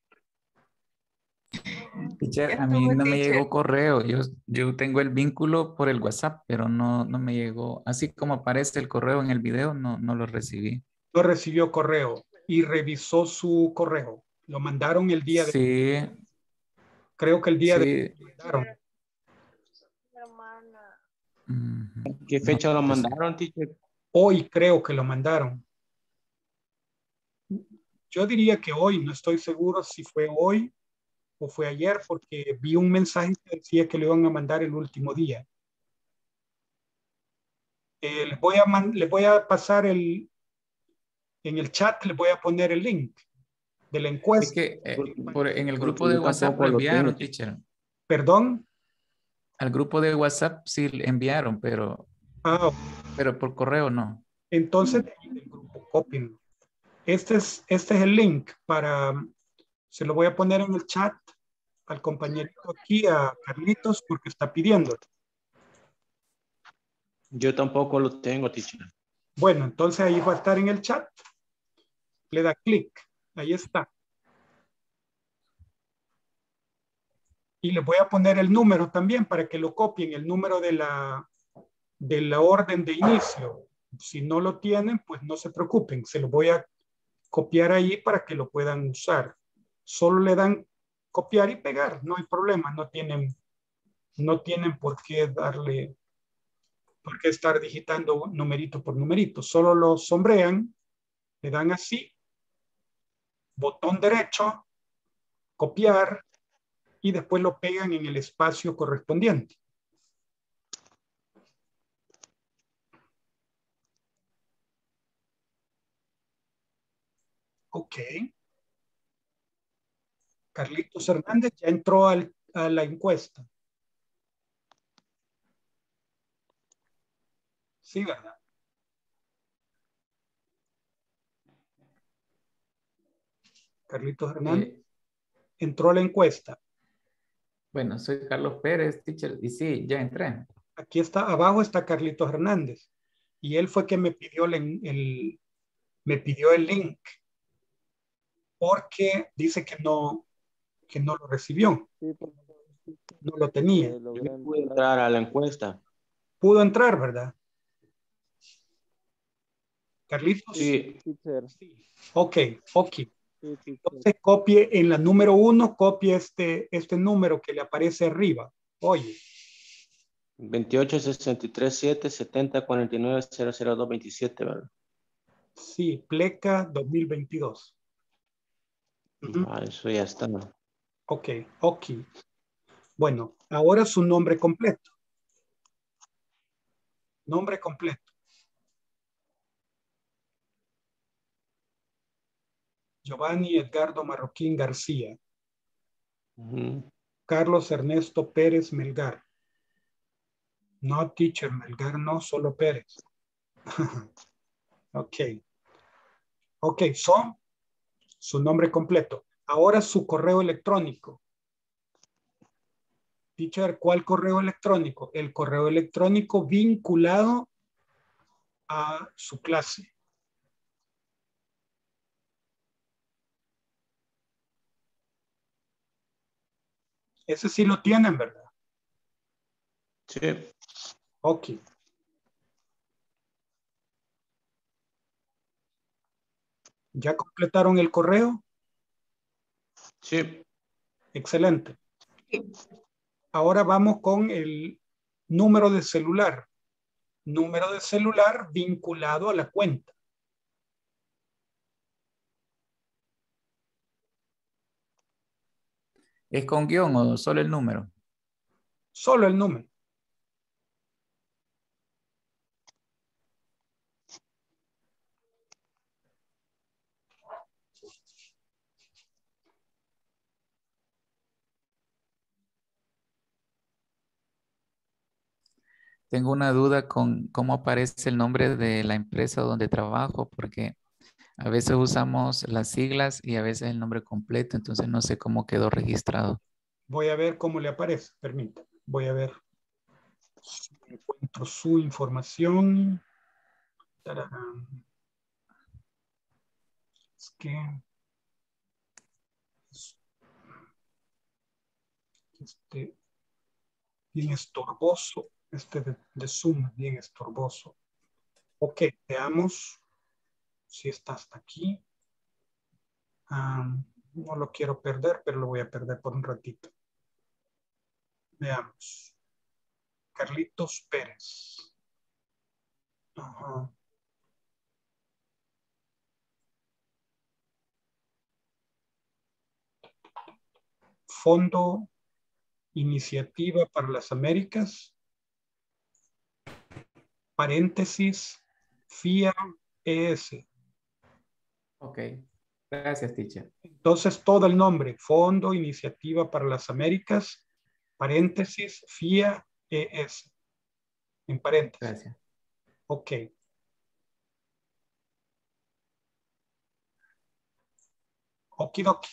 Teacher, a mí no me llegó correo. Yo, yo tengo el vínculo por el WhatsApp, pero no, no me llegó. Así como aparece el correo en el video, no, no lo recibí. No recibió correo y revisó su correo. Lo mandaron el día de... Sí. Creo que el día sí. de... Lo mandaron. ¿Qué fecha lo mandaron, teacher? Hoy creo que lo mandaron. Yo diría que hoy, no estoy seguro si fue hoy o fue ayer, porque vi un mensaje que decía que lo iban a mandar el último día. Eh, les, voy a man, les voy a pasar el, en el chat, les voy a poner el link de la encuesta. Es que eh, por, en el grupo de WhatsApp lo enviaron, teacher. ¿Perdón? Al grupo de WhatsApp sí enviaron, pero, ah, pero por correo no. Entonces, del grupo, cópienlo. Este es, este es el link para, se lo voy a poner en el chat al compañerito aquí, a Carlitos, porque está pidiendo. Yo tampoco lo tengo, teacher. Bueno, entonces ahí va a estar en el chat. Le da clic. Ahí está. Y le voy a poner el número también para que lo copien, el número de la, de la orden de inicio. Si no lo tienen, pues no se preocupen. Se lo voy a copiar ahí para que lo puedan usar. Solo le dan copiar y pegar. No hay problema. No tienen, no tienen por qué darle, por qué estar digitando numerito por numerito. Solo lo sombrean, le dan así, botón derecho, copiar, y después lo pegan en el espacio correspondiente. Ok. Carlitos Hernández ya entró al, a la encuesta. Sí, ¿verdad? Carlitos Hernández eh, entró a la encuesta. Bueno, soy Carlos Pérez, teacher, y sí, ya entré. Aquí está, abajo está Carlitos Hernández. Y él fue quien me pidió el, el, me pidió el link. Porque dice que no, que no lo recibió. No lo tenía. Yo pude entrar a la encuesta. Pudo entrar, ¿verdad? Carlitos. Sí. sí. Ok, ok. Entonces copie en la número uno, copie este, este número que le aparece arriba. Oye. veintiocho, sesenta y tres, siete, setenta, cuarenta y nueve, cero cero dos, veintisiete, ¿verdad? Sí, pleca dos mil veintidós. Uh-huh. Ah, eso ya está. Ok, ok. Bueno, ahora su nombre completo. Nombre completo. Giovanni Edgardo Marroquín García. Uh-huh. Carlos Ernesto Pérez Melgar. No, teacher, Melgar no, solo Pérez. Ok. Ok, son su nombre completo. Ahora su correo electrónico. Teacher, ¿cuál correo electrónico? El correo electrónico vinculado a su clase. Ese sí lo tienen, ¿verdad? Sí. Ok. ¿Ya completaron el correo? Sí. Excelente. Ahora vamos con el número de celular. Número de celular vinculado a la cuenta. ¿Es con guión o solo el número? Solo el número. Tengo una duda con cómo aparece el nombre de la empresa donde trabajo, porque a veces usamos las siglas y a veces el nombre completo, entonces no sé cómo quedó registrado. Voy a ver cómo le aparece. Permítame. Voy a ver si encuentro su información. Tararán. Es que este bien estorboso. Este de, de Zoom bien estorboso. Ok, veamos si está hasta aquí. Um, no lo quiero perder, pero lo voy a perder por un ratito. Veamos. Carlitos Pérez. Ajá. Fondo Iniciativa para las Américas. Paréntesis. F I A E S. Ok. Gracias, teacher. Entonces todo el nombre. Fondo Iniciativa para las Américas. Paréntesis. F I A E S. En paréntesis. Gracias. Ok. Okidoki.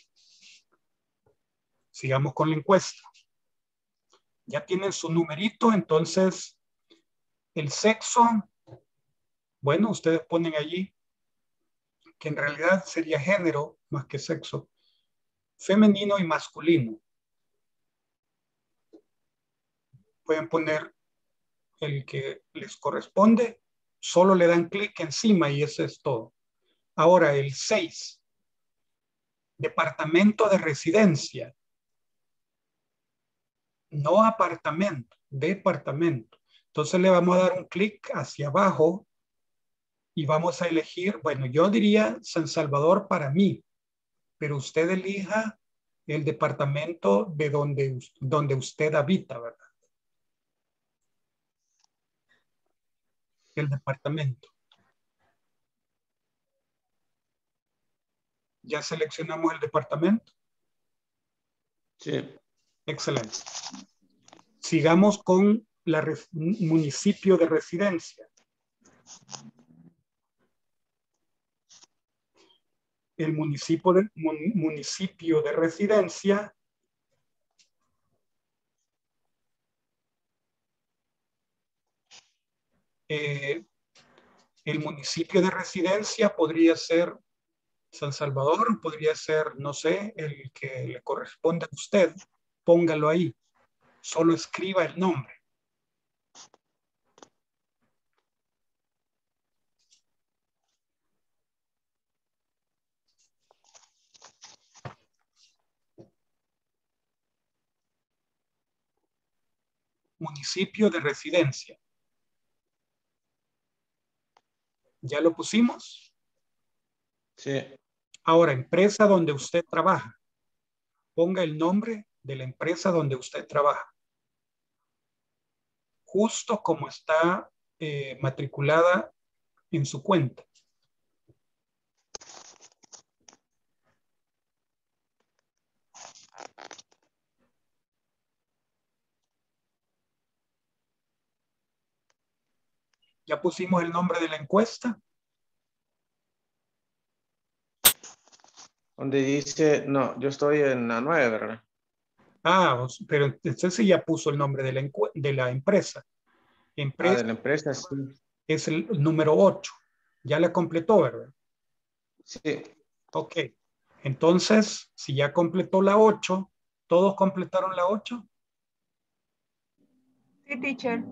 Sigamos con la encuesta. Ya tienen su numerito, entonces el sexo, bueno, ustedes ponen allí que en realidad sería género más que sexo, femenino y masculino. Pueden poner el que les corresponde, solo le dan clic encima y eso es todo. Ahora el seis, departamento de residencia. No apartamento, departamento. Entonces le vamos a dar un clic hacia abajo y vamos a elegir, bueno, yo diría San Salvador para mí, pero usted elija el departamento de donde, donde usted habita, ¿verdad? El departamento. ¿Ya seleccionamos el departamento? Sí. Excelente. Sigamos con la municipio de residencia. El municipio de, municipio de residencia eh, el municipio de residencia podría ser San Salvador, podría ser, no sé, el que le corresponde a usted. Póngalo ahí. Solo escriba el nombre. Municipio de residencia. ¿Ya lo pusimos? Sí. Ahora, empresa donde usted trabaja. Ponga el nombre de la empresa donde usted trabaja. Justo como está eh, matriculada en su cuenta. ¿Ya pusimos el nombre de la encuesta? Donde dice, no, yo estoy en la nueve, ¿verdad? Ah, pero entonces sí ya puso el nombre de la, de la empresa. Empresa. Ah, de la empresa, sí. Es el número ocho. Ya la completó, ¿verdad? Sí. Ok. Entonces, si ya completó la ocho, ¿todos completaron la ocho? Sí, teacher.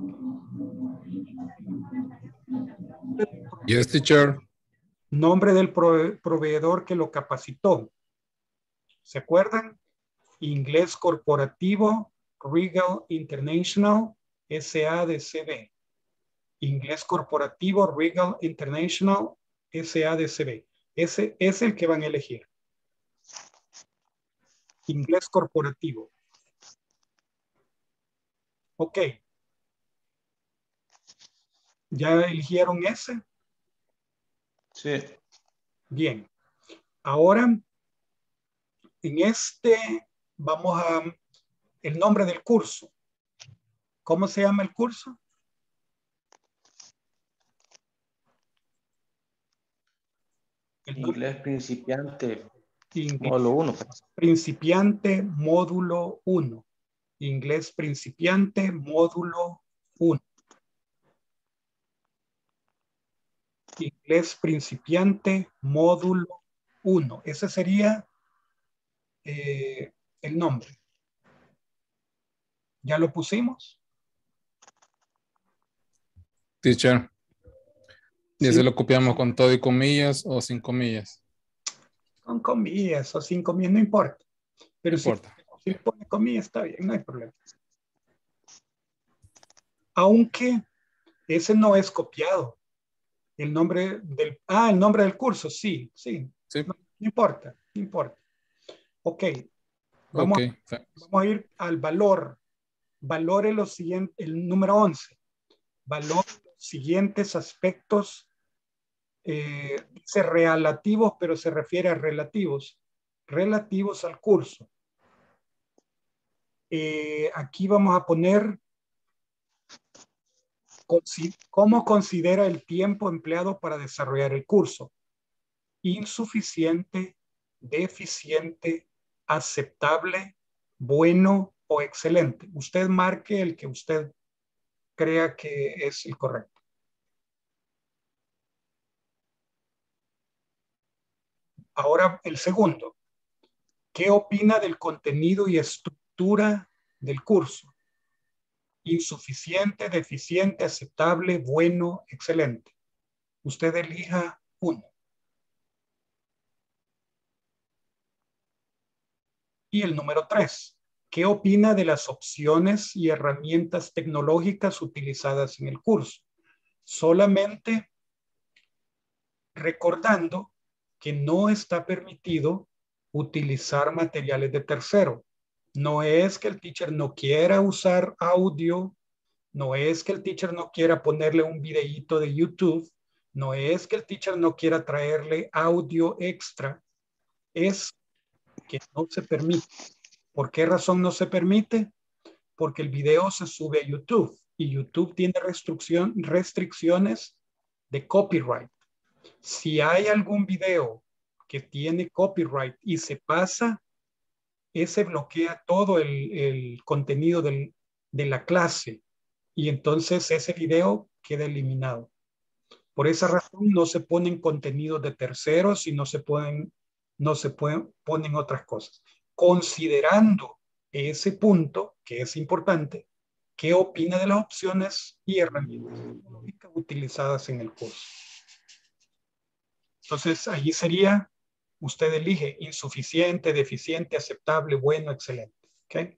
Yes, teacher. Nombre del prove proveedor que lo capacitó. ¿Se acuerdan? Inglés Corporativo, Regal International, S A D C B. Inglés Corporativo, Regal International, S A D C B. Ese es el que van a elegir. Inglés Corporativo. Ok. ¿Ya eligieron ese? Sí. Bien. Ahora, en este, vamos a el nombre del curso. ¿Cómo se llama el curso? El Inglés principiante. Inglés Módulo uno. principiante, módulo uno. Inglés principiante, módulo uno. Inglés principiante, módulo uno. Ese sería eh, el nombre. ¿Ya lo pusimos? Teacher. ¿Y Sí. ese lo copiamos con todo y comillas o sin comillas? Con comillas o sin comillas, no importa. Pero No si, importa. si le pone comillas, está bien, no hay problema. Aunque ese no es copiado. El nombre del... Ah, el nombre del curso, sí, sí. Sí. No, no importa, no importa. Ok. Vamos, Ok. vamos a ir al valor. Valore los siguientes, el número once. Valore los siguientes aspectos. Eh, dice relativos, pero se refiere a relativos. Relativos al curso. Eh, aquí vamos a poner cómo considera el tiempo empleado para desarrollar el curso. Insuficiente, deficiente, aceptable, bueno o excelente. Usted marque el que usted crea que es el correcto. Ahora el segundo. ¿Qué opina del contenido y estructura del curso? Insuficiente, deficiente, aceptable, bueno, excelente. Usted elija uno. Y el número tres. ¿Qué opina de las opciones y herramientas tecnológicas utilizadas en el curso? Solamente recordando que no está permitido utilizar materiales de tercero. No es que el teacher no quiera usar audio, no es que el teacher no quiera ponerle un videíto de YouTube, no es que el teacher no quiera traerle audio extra, es que no se permite. ¿Por qué razón no se permite? Porque el video se sube a YouTube y YouTube tiene restricción, restricciones de copyright. Si hay algún video que tiene copyright y se pasa, ese bloquea todo el, el contenido del, de la clase y entonces ese video queda eliminado. Por esa razón no se ponen contenidos de terceros y no se pueden, no se pueden, ponen otras cosas. Considerando ese punto, que es importante, ¿qué opina de las opciones y herramientas tecnológicas utilizadas en el curso? Entonces, allí sería, usted elige insuficiente, deficiente, aceptable, bueno, excelente. ¿Ok?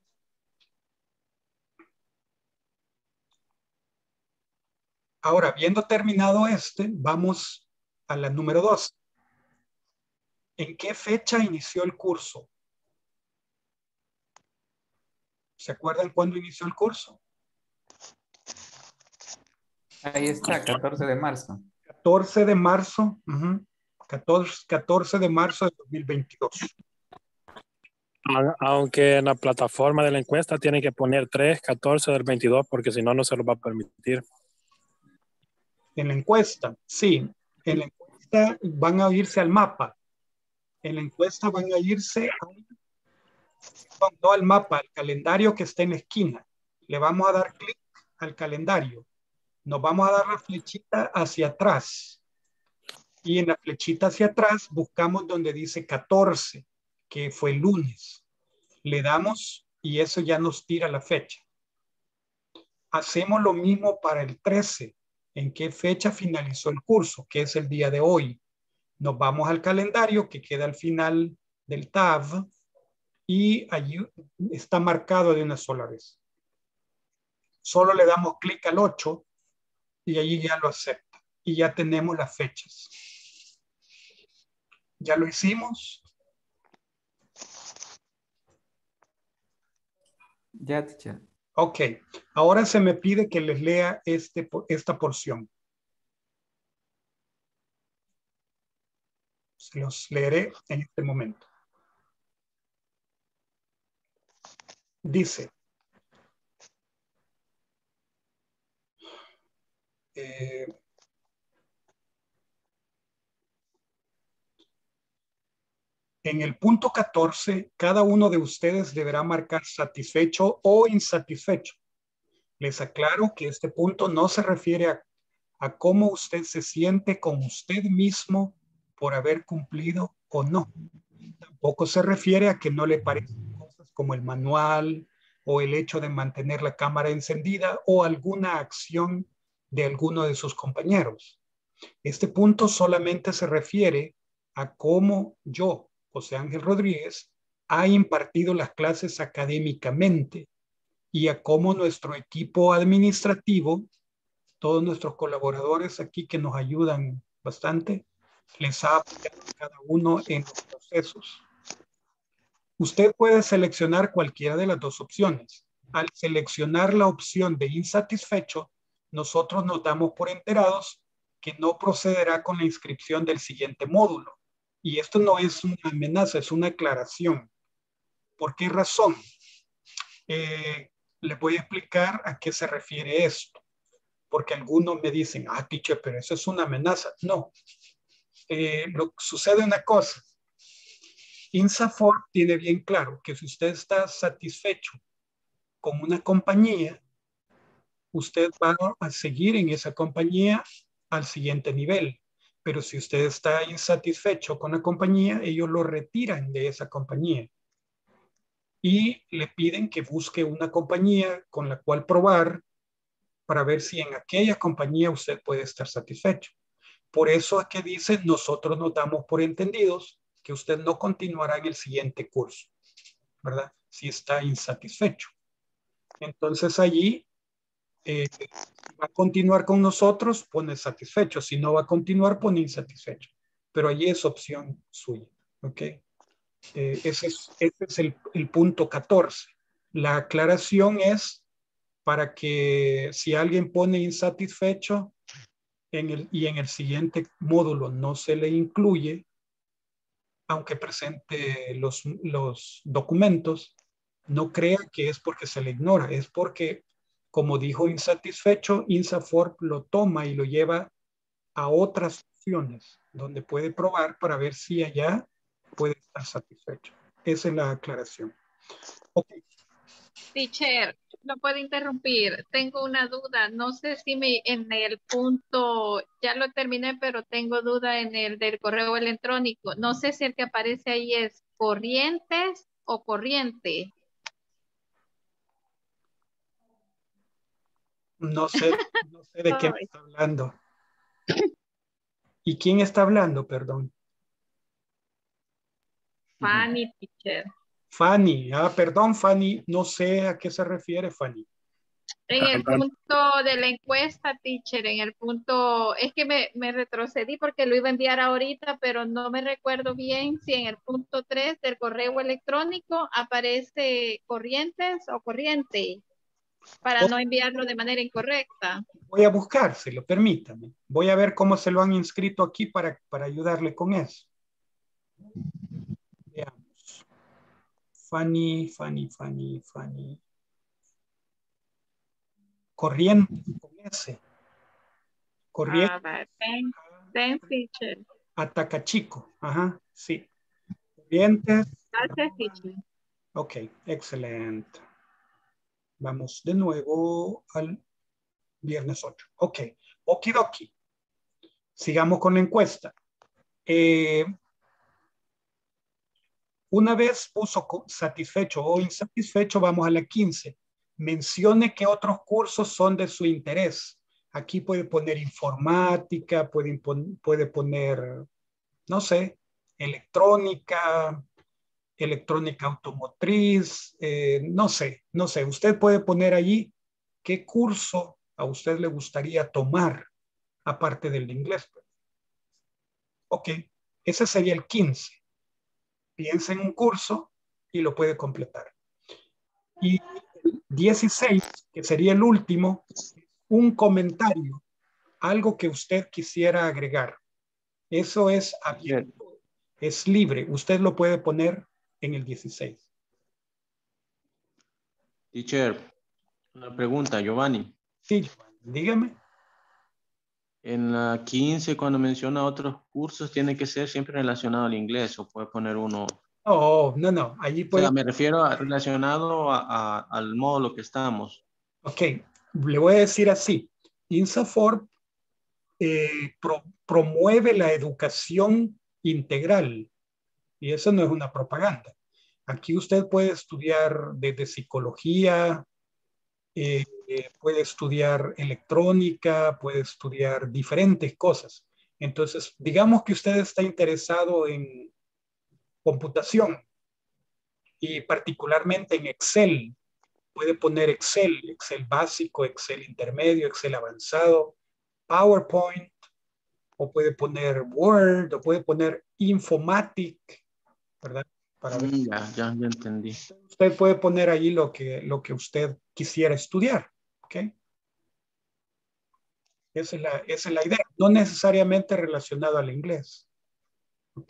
Ahora, habiendo terminado este, vamos a la número dos. ¿En qué fecha inició el curso? ¿Se acuerdan cuándo inició el curso? Ahí está, catorce de marzo. catorce de marzo. Uh-huh. catorce, catorce de marzo de dos mil veintidós. Aunque en la plataforma de la encuesta tienen que poner tres, catorce del veintidós porque si no, no se lo va a permitir. En la encuesta, sí. En la encuesta van a irse al mapa. En la encuesta van a irse al, no al mapa, al calendario que está en la esquina. Le vamos a dar clic al calendario. Nos vamos a dar la flechita hacia atrás. Y en la flechita hacia atrás buscamos donde dice catorce, que fue el lunes. Le damos y eso ya nos tira la fecha. Hacemos lo mismo para el trece. ¿En qué fecha finalizó el curso? Que es el día de hoy. Nos vamos al calendario que queda al final del tab y allí está marcado de una sola vez. Solo le damos clic al ocho y allí ya lo acepta. Y ya tenemos las fechas. ¿Ya lo hicimos? Ya, teacher. Ok. Ahora se me pide que les lea este, esta porción. Se los leeré en este momento. Dice, eh, en el punto catorce, cada uno de ustedes deberá marcar satisfecho o insatisfecho. Les aclaro que este punto no se refiere a, a cómo usted se siente con usted mismo por haber cumplido o no. Tampoco se refiere a que no le parecen cosas como el manual o el hecho de mantener la cámara encendida o alguna acción de alguno de sus compañeros. Este punto solamente se refiere a cómo yo, José Ángel Rodríguez, ha impartido las clases académicamente y a cómo nuestro equipo administrativo, todos nuestros colaboradores aquí que nos ayudan bastante, les ha apoyado cada uno en los procesos. Usted puede seleccionar cualquiera de las dos opciones. Al seleccionar la opción de insatisfecho, nosotros nos damos por enterados que no procederá con la inscripción del siguiente módulo. Y esto no es una amenaza, es una aclaración. ¿Por qué razón? Eh, les voy a explicar a qué se refiere esto. Porque algunos me dicen, ah, teacher, pero eso es una amenaza. No. Eh, lo, sucede una cosa. INSAFORP tiene bien claro que si usted está satisfecho con una compañía, usted va a seguir en esa compañía al siguiente nivel. Pero si usted está insatisfecho con la compañía, ellos lo retiran de esa compañía y le piden que busque una compañía con la cual probar para ver si en aquella compañía usted puede estar satisfecho. Por eso es que dice, nosotros nos damos por entendidos que usted no continuará en el siguiente curso, ¿verdad? Si está insatisfecho. Entonces allí eh, va a continuar con nosotros, pone satisfecho. Si no va a continuar, pone insatisfecho. Pero allí es opción suya, ¿ok? Eh, ese es, ese es el, el punto catorce. La aclaración es para que si alguien pone insatisfecho en el, y en el siguiente módulo no se le incluye, aunque presente los, los documentos, no crea que es porque se le ignora, es porque, como dijo insatisfecho, INSAFORP lo toma y lo lleva a otras opciones donde puede probar para ver si allá puede estar satisfecho. Esa es la aclaración. Okay. Teacher, no puedo interrumpir. Tengo una duda. No sé si me, en el punto, ya lo terminé, pero tengo duda en el del correo electrónico. No sé si el que aparece ahí es corrientes o corriente. No sé, no sé de qué me está hablando. ¿Y quién está hablando, perdón? Fanny, teacher. Fanny, ah, perdón, Fanny, no sé a qué se refiere, Fanny. En el punto de la encuesta, teacher, en el punto, es que me, me retrocedí porque lo iba a enviar ahorita, pero no me recuerdo bien si en el punto tres del correo electrónico aparece corrientes o corriente, para oh, no enviarlo de manera incorrecta. Voy a buscárselo, permítame. Voy a ver cómo se lo han inscrito aquí para, para ayudarle con eso. Veamos. Fanny, Fanny, Fanny, Fanny. Corriente, con ese. corriente Ah, va. Thanks, thanks, teacher. a Tacachico. Ajá, sí. Corrientes. Gracias, teacher. Ok, excelente. Vamos de nuevo al viernes ocho. Ok, okidoki. Sigamos con la encuesta. Eh, una vez puso satisfecho o insatisfecho, vamos a la quince. Mencione qué otros cursos son de su interés. Aquí puede poner informática, puede, puede poner, no sé, electrónica, electrónica automotriz, eh, no sé, no sé. Usted puede poner allí qué curso a usted le gustaría tomar, aparte del inglés. Ok, ese sería el quince. Piensa en un curso y lo puede completar. Y el dieciséis, que sería el último, un comentario, algo que usted quisiera agregar. Eso es abierto, es libre. Usted lo puede poner en el dieciséis. Teacher, una pregunta, Giovanni. Sí, Giovanni, dígame. En la quince, cuando menciona otros cursos, ¿tiene que ser siempre relacionado al inglés o puede poner uno? Oh, no, no, allí O puede... sea, me refiero a relacionado a, a, al módulo que estamos. Ok, le voy a decir así. INSAFORP eh, pro, promueve la educación integral y eso no es una propaganda. Aquí usted puede estudiar desde psicología, eh, eh, puede estudiar electrónica, puede estudiar diferentes cosas. Entonces, digamos que usted está interesado en computación y particularmente en Excel. Puede poner Excel, Excel básico, Excel intermedio, Excel avanzado, PowerPoint, o puede poner Word, o puede poner Informatic, ¿verdad? Para ver. Mm, ya, ya, ya entendí. Usted puede poner ahí lo que, lo que usted quisiera estudiar, ¿ok? Esa es la, esa es la idea, no necesariamente relacionado al inglés, ¿ok?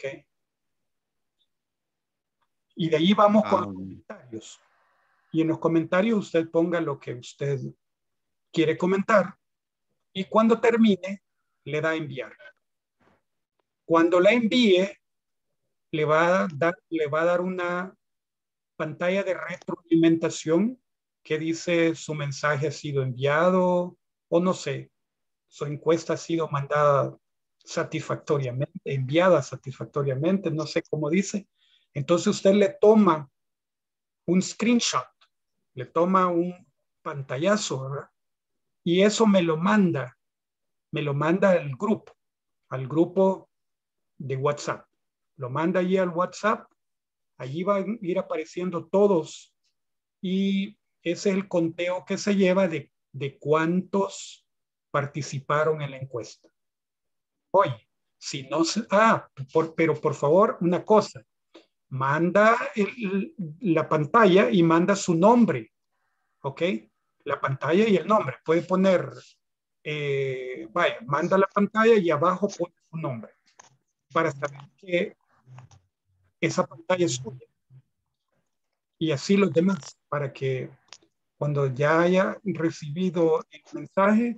Y de ahí vamos Ah, con los comentarios. Y en los comentarios usted ponga lo que usted quiere comentar y cuando termine le da a enviar. Cuando la envíe le va a dar, le va a dar una pantalla de retroalimentación que dice su mensaje ha sido enviado o no sé, su encuesta ha sido mandada satisfactoriamente, enviada satisfactoriamente, no sé cómo dice. Entonces usted le toma un screenshot, le toma un pantallazo, ¿verdad? Y eso me lo manda, me lo manda al grupo, al grupo de WhatsApp. Lo manda allí al WhatsApp, allí va a ir apareciendo todos y ese es el conteo que se lleva de, de cuántos participaron en la encuesta. Oye, si no se... Ah, por, pero por favor, una cosa. Manda el, la pantalla y manda su nombre. ¿Ok? La pantalla y el nombre. Puede poner... Eh, vaya, manda la pantalla y abajo pone su nombre. Para saber que esa pantalla es suya. Y así los demás. Para que cuando ya haya recibido el mensaje,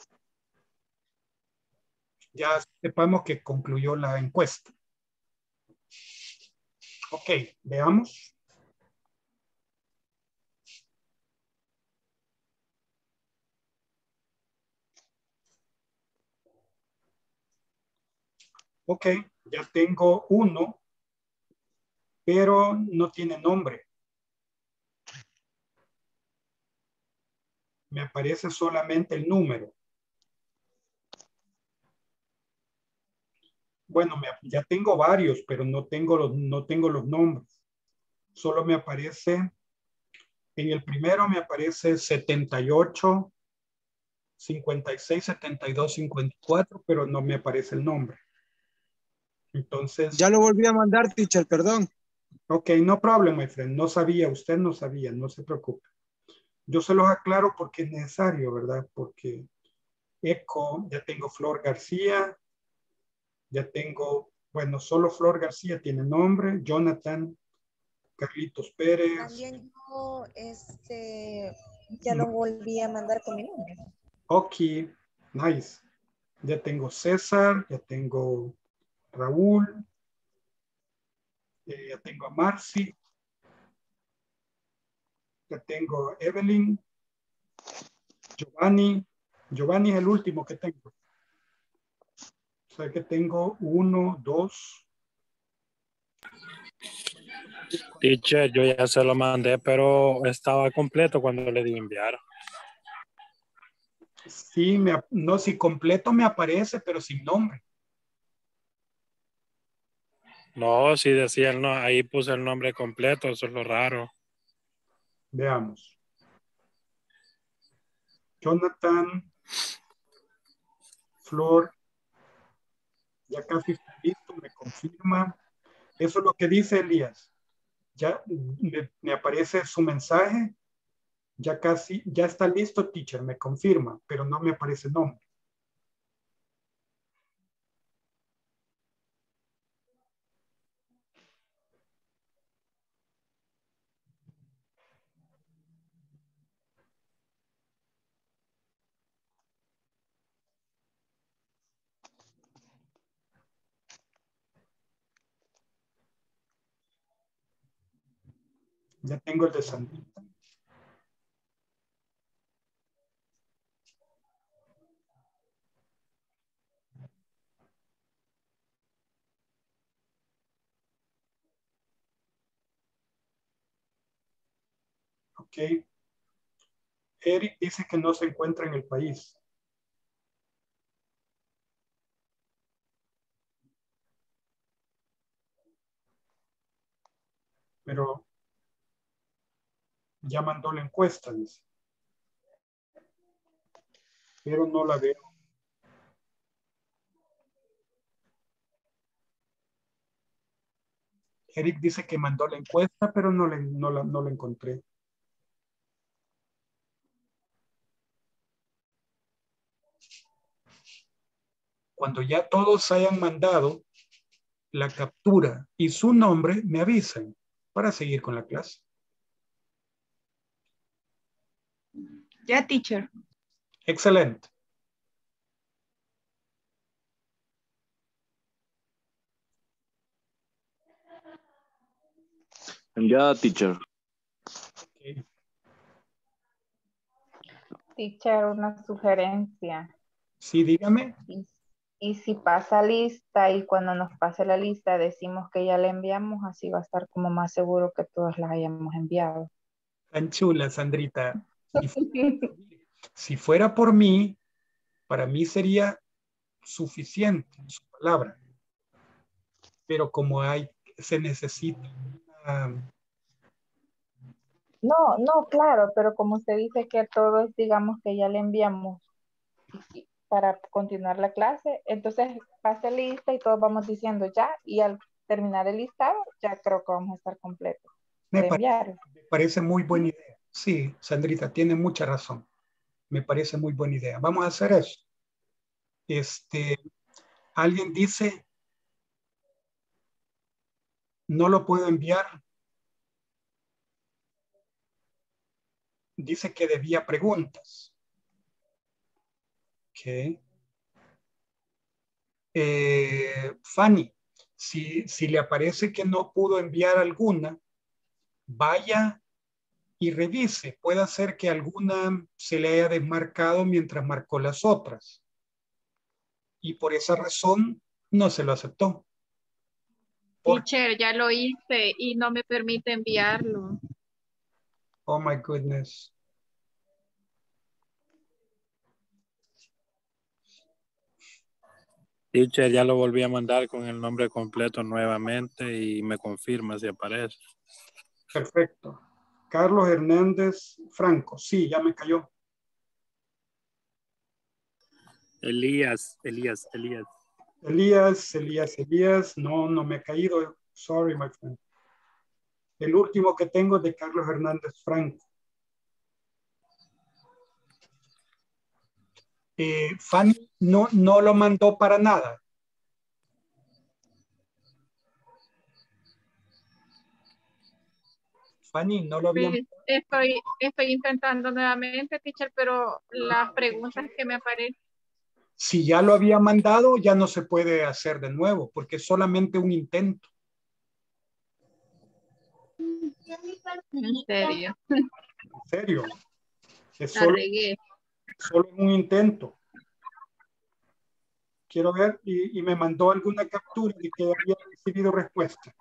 ya sepamos que concluyó la encuesta. Ok, veamos. Ok, ya tengo uno, pero no tiene nombre. Me aparece solamente el número. Bueno, me, ya tengo varios, pero no tengo, los, no tengo los nombres. Solo me aparece, en el primero me aparece setenta y ocho, cincuenta y seis, setenta y dos, cincuenta y cuatro, pero no me aparece el nombre. Entonces... Ya lo volví a mandar, teacher, perdón. Ok, no problem, my friend. No sabía, usted no sabía, no se preocupe. Yo se los aclaro porque es necesario, ¿verdad? Porque Eco, ya tengo Flor García, ya tengo, bueno, solo Flor García tiene nombre, Jonathan, Carlitos Pérez. También yo este, ya lo volví a mandar con mi nombre. Ok, nice. Ya tengo César, ya tengo Raúl, eh, ya tengo a Marcy, ya tengo a Evelyn, Giovanni. Giovanni es el último que tengo. O sea que tengo uno, dos. Teacher, yo ya se lo mandé, pero estaba completo cuando le di enviar. Sí, me, no, si completo me aparece, pero sin nombre. No, sí decía el no, ahí puse el nombre completo, eso es lo raro. Veamos. Jonathan, Flor, ya casi está listo, me confirma. Eso es lo que dice Elías. Ya me, me aparece su mensaje. Ya casi, ya está listo, teacher, me confirma, pero no me aparece nombre. Ya tengo el de Sandrita. Ok. Eric dice que no se encuentra en el país. Pero ya mandó la encuesta, dice. Pero no la veo. Eric dice que mandó la encuesta, pero no, le, no, la, no la encontré. Cuando ya todos hayan mandado la captura y su nombre, me avisan para seguir con la clase. Ya, teacher. Excelente. Ya, teacher. Okay. Teacher, una sugerencia. Sí, dígame. Y, y si pasa lista y cuando nos pase la lista decimos que ya la enviamos, así va a estar como más seguro que todas las hayamos enviado. Tan chula, Sandrita. Si fuera, si fuera por mí, para mí sería suficiente su palabra. Pero como hay, se necesita una... No, no, claro, pero como usted dice que todos digamos que ya le enviamos para continuar la clase, entonces pase lista y todos vamos diciendo ya, y al terminar el listado ya creo que vamos a estar completos Me, de parece, enviar. me parece muy buena idea. Sí, Sandrita, tiene mucha razón. Me parece muy buena idea. Vamos a hacer eso. Este, alguien dice, no lo puedo enviar. Dice que debía preguntas. Ok. Eh, Fanny, si, si le aparece que no pudo enviar alguna, vaya y revise. Puede ser que alguna se le haya desmarcado mientras marcó las otras. Y por esa razón no se lo aceptó. Teacher, ya lo hice y no me permite enviarlo. Oh my goodness. Teacher, ya lo volví a mandar con el nombre completo nuevamente y me confirma si aparece. Perfecto. Carlos Hernández Franco. Sí, ya me cayó. Elías, Elías, Elías. Elías, Elías, Elías. No, no me ha caído. Sorry, my friend. El último que tengo es de Carlos Hernández Franco. Eh, Fanny no, no lo mandó para nada. Fanny, no lo había Pues, estoy, estoy intentando nuevamente, teacher, pero las preguntas que me aparecen. Si ya lo había mandado, ya no se puede hacer de nuevo, porque es solamente un intento. En serio. En serio. Es La solo, regué. solo un intento. Quiero ver, y, y me mandó alguna captura de que había recibido respuesta.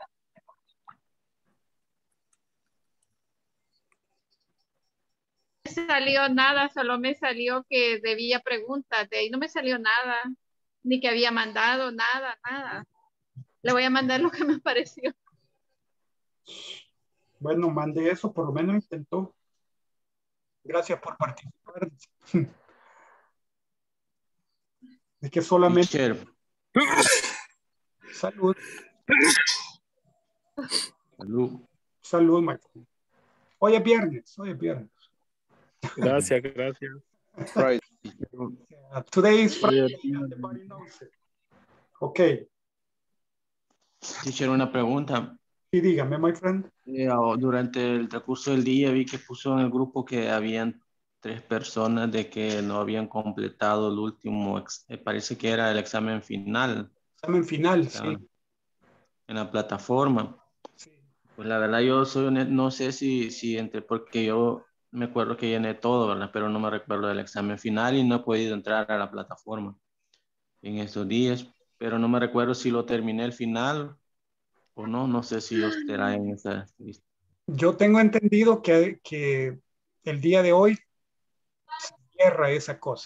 No me salió nada, solo me salió que debía preguntas. De ahí no me salió nada, ni que había mandado, nada, nada. Le voy a mandar lo que me apareció. Bueno, mande eso, por lo menos intentó. Gracias por participar. Es que solamente... Teacher. Salud. Salud. Salud, Michael. Hoy es viernes, hoy es viernes. Gracias, gracias. Right. Uh, today is Friday, everybody knows it. Ok. Teacher, una pregunta. Sí, dígame, my friend. Eh, durante el transcurso del día vi que puso en el grupo que habían tres personas de que no habían completado el último, ex, eh, parece que era el examen final. Examen final, o sea, sí. En la plataforma. Sí. Pues la verdad yo soy honesto, no sé si, si entre, porque yo me acuerdo que llené todo, ¿verdad? Pero no me recuerdo del examen final y no he podido entrar a la plataforma en estos días, pero no me recuerdo si lo terminé el final o no, no sé si estará en esa lista. Yo tengo entendido que, que el día de hoy se cierra esa cosa.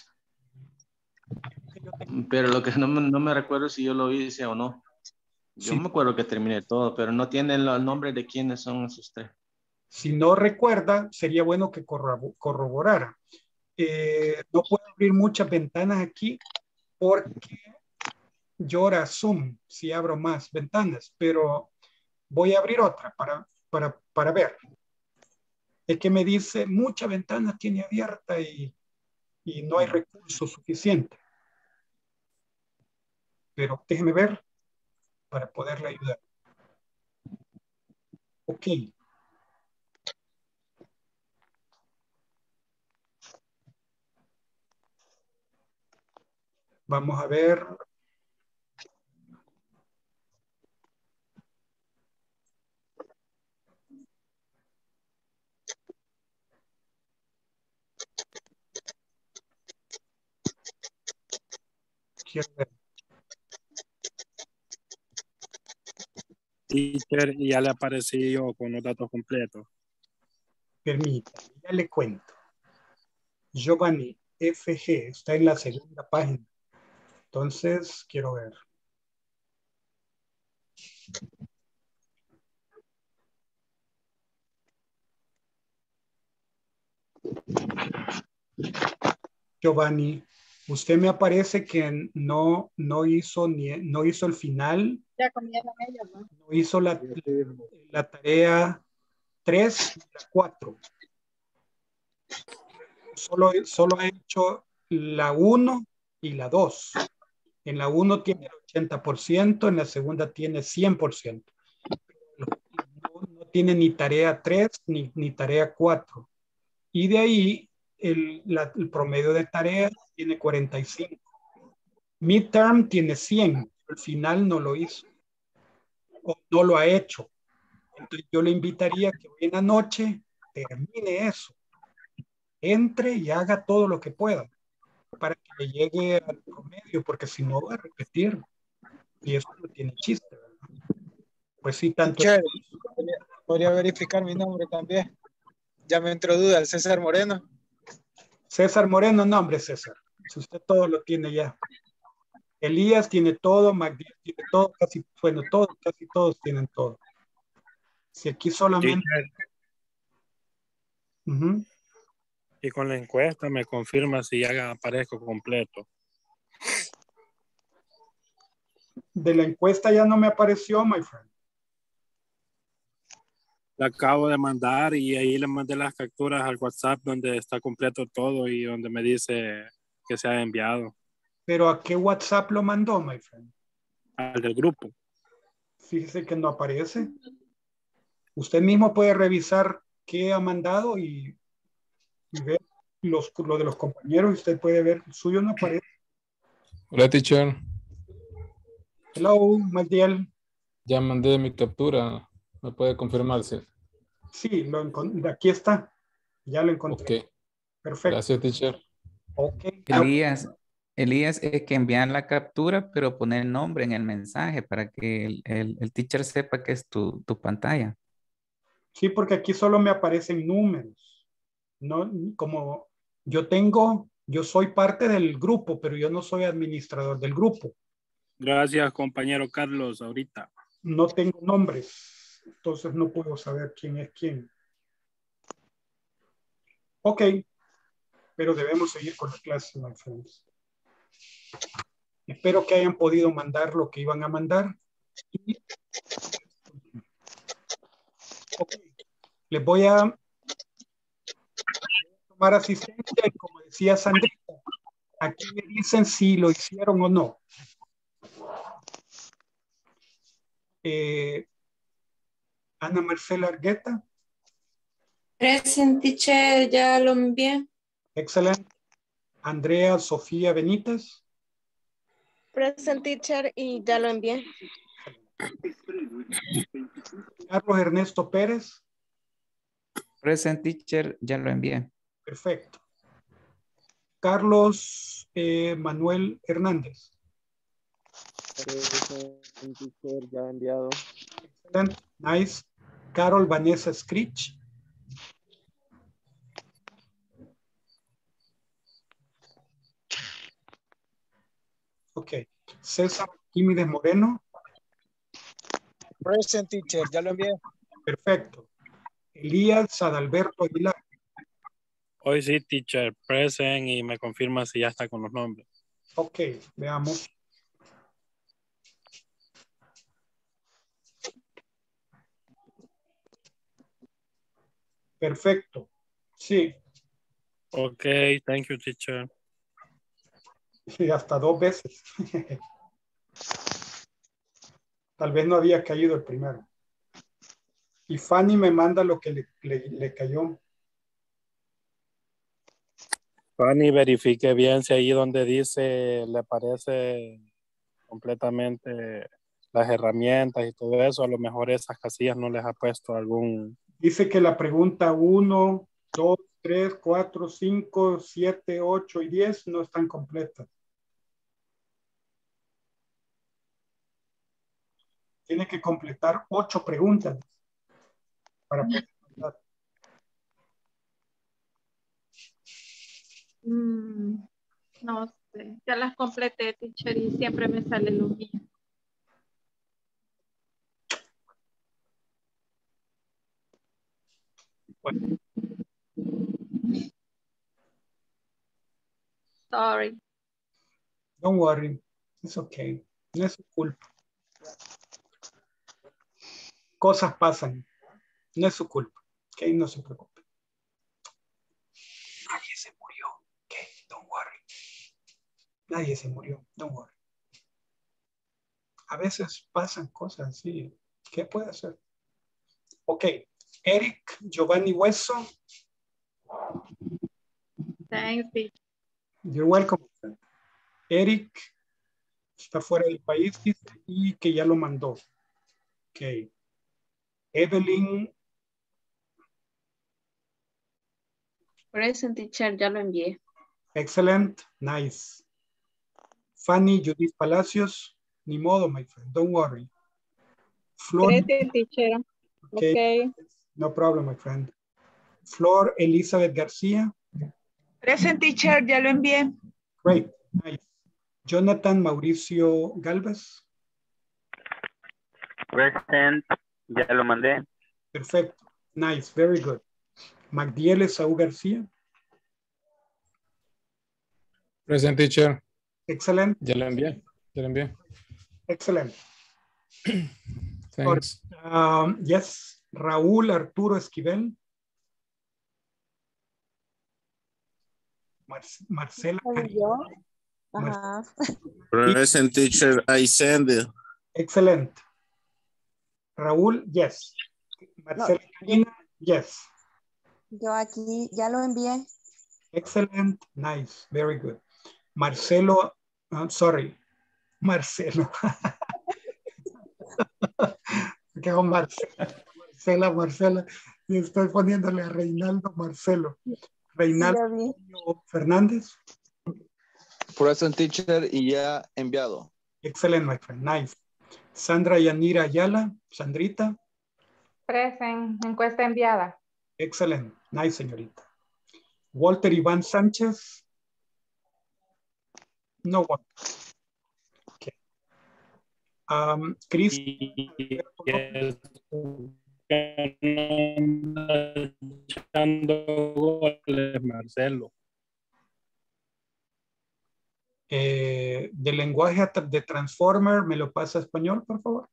Pero lo que no, no me recuerdo si yo lo hice o no. Yo Sí. me acuerdo que terminé todo, pero no tienen los nombres de quiénes son esos tres. Si no recuerda, sería bueno que corrobo- corroborara. Eh, no puedo abrir muchas ventanas aquí porque llora Zoom si abro más ventanas, pero voy a abrir otra para, para, para ver. Es que me dice muchas ventanas tiene abierta y, y no hay recursos suficientes. Pero déjeme ver para poderle ayudar. Ok. Vamos a ver. Quiero ver. Teacher, y ya le aparecí yo con los datos completos. Permítame, ya le cuento. Giovanni F G está en la segunda página. Entonces, quiero ver. Giovanni, usted me aparece que no, no, hizo, ni, no hizo el final, Ya comieron ellos, ¿no? no hizo la, la tarea tres y la cuatro. Solo, solo ha hecho la uno y la dos. En la uno tiene el ochenta por ciento, en la segunda tiene cien por ciento. No, no tiene ni tarea tres ni, ni tarea cuatro. Y de ahí el, la, el promedio de tareas tiene cuarenta y cinco. Midterm tiene cien, pero al final no lo hizo. O no lo ha hecho. Entonces yo le invitaría que hoy en la noche termine eso. Entre y haga todo lo que pueda para que le llegue al promedio, porque si no va a repetir. Y eso no tiene chiste, ¿verdad? Pues sí, tanto. Teacher, podría, podría verificar mi nombre también. Ya me entró duda, el César Moreno. César Moreno, nombre César. Si usted todo lo tiene ya. Elías tiene todo, Magdiel tiene todo, casi, bueno, todos, casi todos tienen todo. Si aquí solamente... Uh-huh. Y con la encuesta me confirma si ya aparezco completo. De la encuesta ya no me apareció, my friend. La acabo de mandar y ahí le mandé las capturas al WhatsApp donde está completo todo y donde me dice que se ha enviado. ¿Pero a qué WhatsApp lo mandó, my friend? Al del grupo. Fíjese que no aparece. Usted mismo puede revisar qué ha mandado y, y ver los, lo de los compañeros. Usted puede ver, el suyo no aparece. Hola, teacher. Hello, Magdiel. Ya mandé mi captura. ¿Me puede confirmar? Sí. Sí, lo encon- aquí está. Ya lo encontré. Ok. Perfecto. Gracias, teacher. Ok. Elías, Elías, es que envían la captura, pero poner el nombre en el mensaje para que el, el- el teacher sepa que es tu, tu pantalla. Sí, porque aquí solo me aparecen números. No, como yo tengo, yo soy parte del grupo, pero yo no soy administrador del grupo. Gracias, compañero Carlos, ahorita. No tengo nombres, entonces no puedo saber quién es quién. Ok, pero debemos seguir con la clase, my friends. Espero que hayan podido mandar lo que iban a mandar. Y... Okay. Les voy a tomar asistencia y como decía Sandrita, aquí me dicen si lo hicieron o no. Eh, Ana Marcela Argueta. Present, teacher, ya lo envié. Excelente. Andrea Sofía Benítez. Present teacher y ya lo envié. Carlos Ernesto Pérez. Present, teacher, ya lo envié. Perfecto. Carlos eh, Manuel Hernández. Present teacher, ya enviado. Excelente. Nice. Carol Vanessa Scritch. Ok. César Químides Moreno. Present teacher, ya lo envié. Perfecto. Elías Adalberto Aguilar. Hoy sí, teacher, present y me confirma si ya está con los nombres. Ok, veamos. Perfecto. Sí. Ok, thank you, teacher. Sí, hasta dos veces. Tal vez no había caído el primero. Y Fanny me manda lo que le, le, le cayó. Fanny, verifique bien si ahí donde dice le aparece completamente las herramientas y todo eso, a lo mejor esas casillas no les ha puesto algún... Dice que la pregunta uno, dos, tres, cuatro, cinco, siete, ocho y diez no están completas. Tiene que completar ocho preguntas para poder mandar. Mm, no sé, ya las completé, teacher, y siempre me sale lo mismo. Bueno. Sorry. Don't worry, it's okay. No es su culpa. Cosas pasan, no es su culpa. Ok, no se preocupe. Nadie se murió. Ok, don't worry. Nadie se murió, don't worry. A veces pasan cosas así. ¿Qué puede hacer? Ok, Eric Giovanni Hueso. Thanks, teacher. You're welcome. Eric está fuera del país, dice, y que ya lo mandó. Ok. Evelyn. Present teacher, ya lo envié. Excellent. Nice. Fanny Judith Palacios. Ni modo, my friend. Don't worry. Flor. Present teacher. Okay. Okay. No problem, my friend. Flor Elizabeth García. Present teacher, ya lo envié. Great. Nice. Jonathan Mauricio Galvez. Present, ya lo mandé. Perfecto. Nice. Very good. Magdiel Esaú García. Present, teacher. Excellent. Ya lo envié. Ya lo envié. Excellent. Thanks. Um, yes. Raúl Arturo Esquivel. Mar Marcela. Yo. Ajá. Present, teacher, I send it. Excellent. Raúl, yes. Marcela No, Karina, yes. Yo aquí ya lo envié. Excellent. Nice. Very good. Marcelo I'm sorry, Marcelo. Que hago Marcela, Marcela, Marcela. Y estoy poniéndole a Reinaldo Marcelo. Reinaldo Fernández. Present teacher y ya enviado. Excellent, my friend. Nice. Sandra Yanira Ayala. Sandrita. Present. Encuesta enviada. Excellent. Nice, señorita. Walter Iván Sánchez. No one. Okay. Um, Chris. Marcelo. Eh, de lenguaje de Transformer, ¿me lo pasa a español, por favor?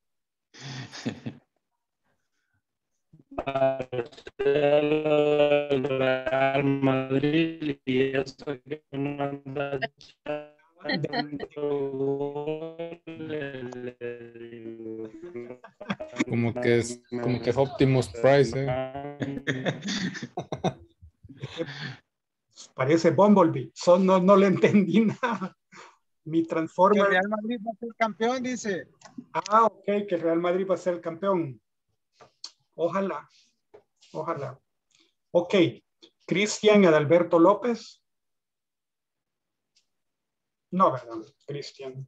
Real Madrid y eso que no anda Como que es, como que es Optimus Price, ¿eh? Parece Bumblebee. So, no, no le entendí nada. Mi Transformer. Que Real Madrid va a ser campeón, dice. Ah, ok, que Real Madrid va a ser el campeón. Ojalá. Ojalá. Ok. Cristian Adalberto López. No, ¿verdad? Cristian.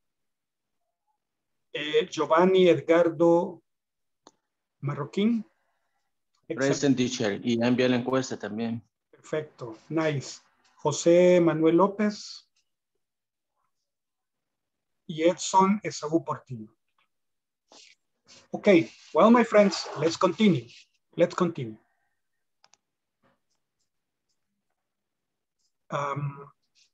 Eh, Giovanni Edgardo Marroquín. Present teacher. Y ya envié la encuesta también. Perfecto. Nice. José Manuel López. Y Edson Esaú Portillo. Okay. Well, my friends, let's continue. Let's continue. Um,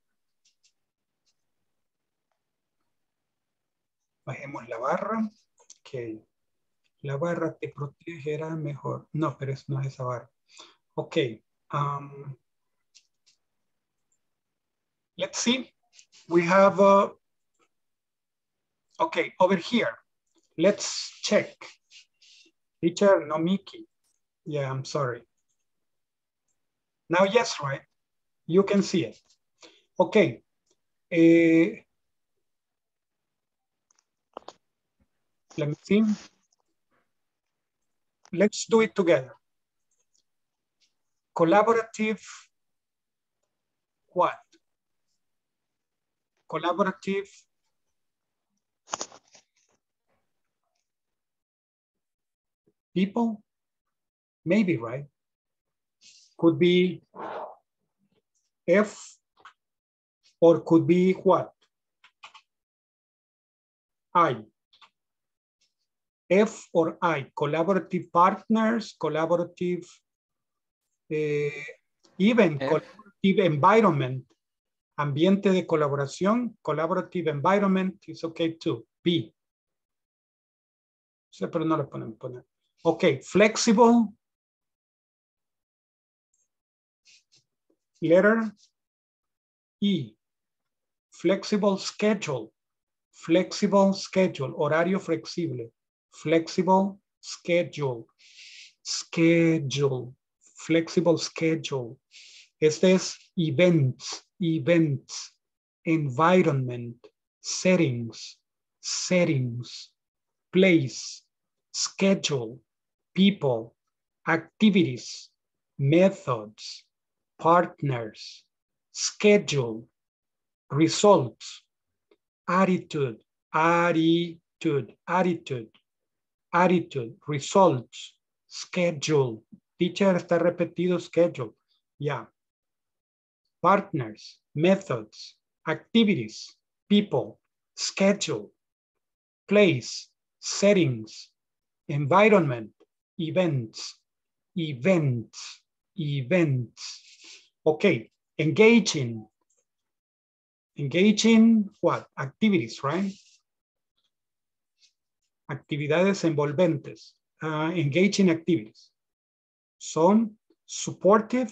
bajemos la barra. Ok. La barra te protegerá mejor. No, pero es, no es esa barra. Ok. Um, let's see. We have, uh, okay, over here. Let's check. Teacher, no Mickey. Yeah, I'm sorry. Now, yes, right? You can see it. Okay. Uh, let me see. Let's do it together. Collaborative what? Collaborative people? Maybe, right? Could be F or could be what? I. F or I, collaborative partners, collaborative, uh, even F. Collaborative environment, ambiente de colaboración, collaborative environment is okay too. B. Sí, pero no lo ponen poner. Ok, flexible. Letter E. Flexible schedule. Flexible schedule, horario flexible. Flexible schedule. Schedule. Flexible schedule. Este es events. Events. Environment. Settings. Settings. Place. Schedule. People. Activities. Methods. Partners. Schedule. Results. Attitude. Attitude. Attitude. Attitude. Results. Schedule. Teacher, está repetido schedule. Yeah. Partners. Methods. Activities. People. Schedule. Place. Settings. Environment. Events. Events. Events. Okay. Engaging. Engaging what? Activities, right? Actividades envolventes. Uh, engaging activities. Son supportive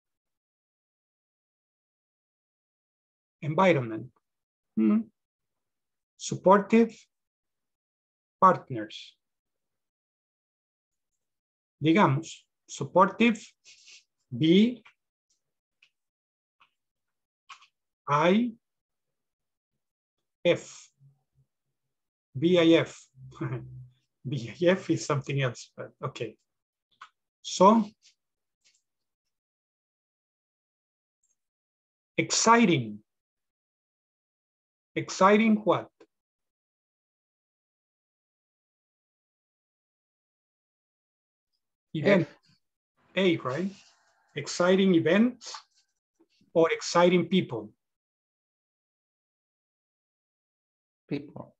environment. Hmm. Supportive partners. Digamos, supportive B, I, F. B I F. B I F is something else, but okay. So, exciting. Exciting what? Event. A, right? Exciting events or exciting people? People.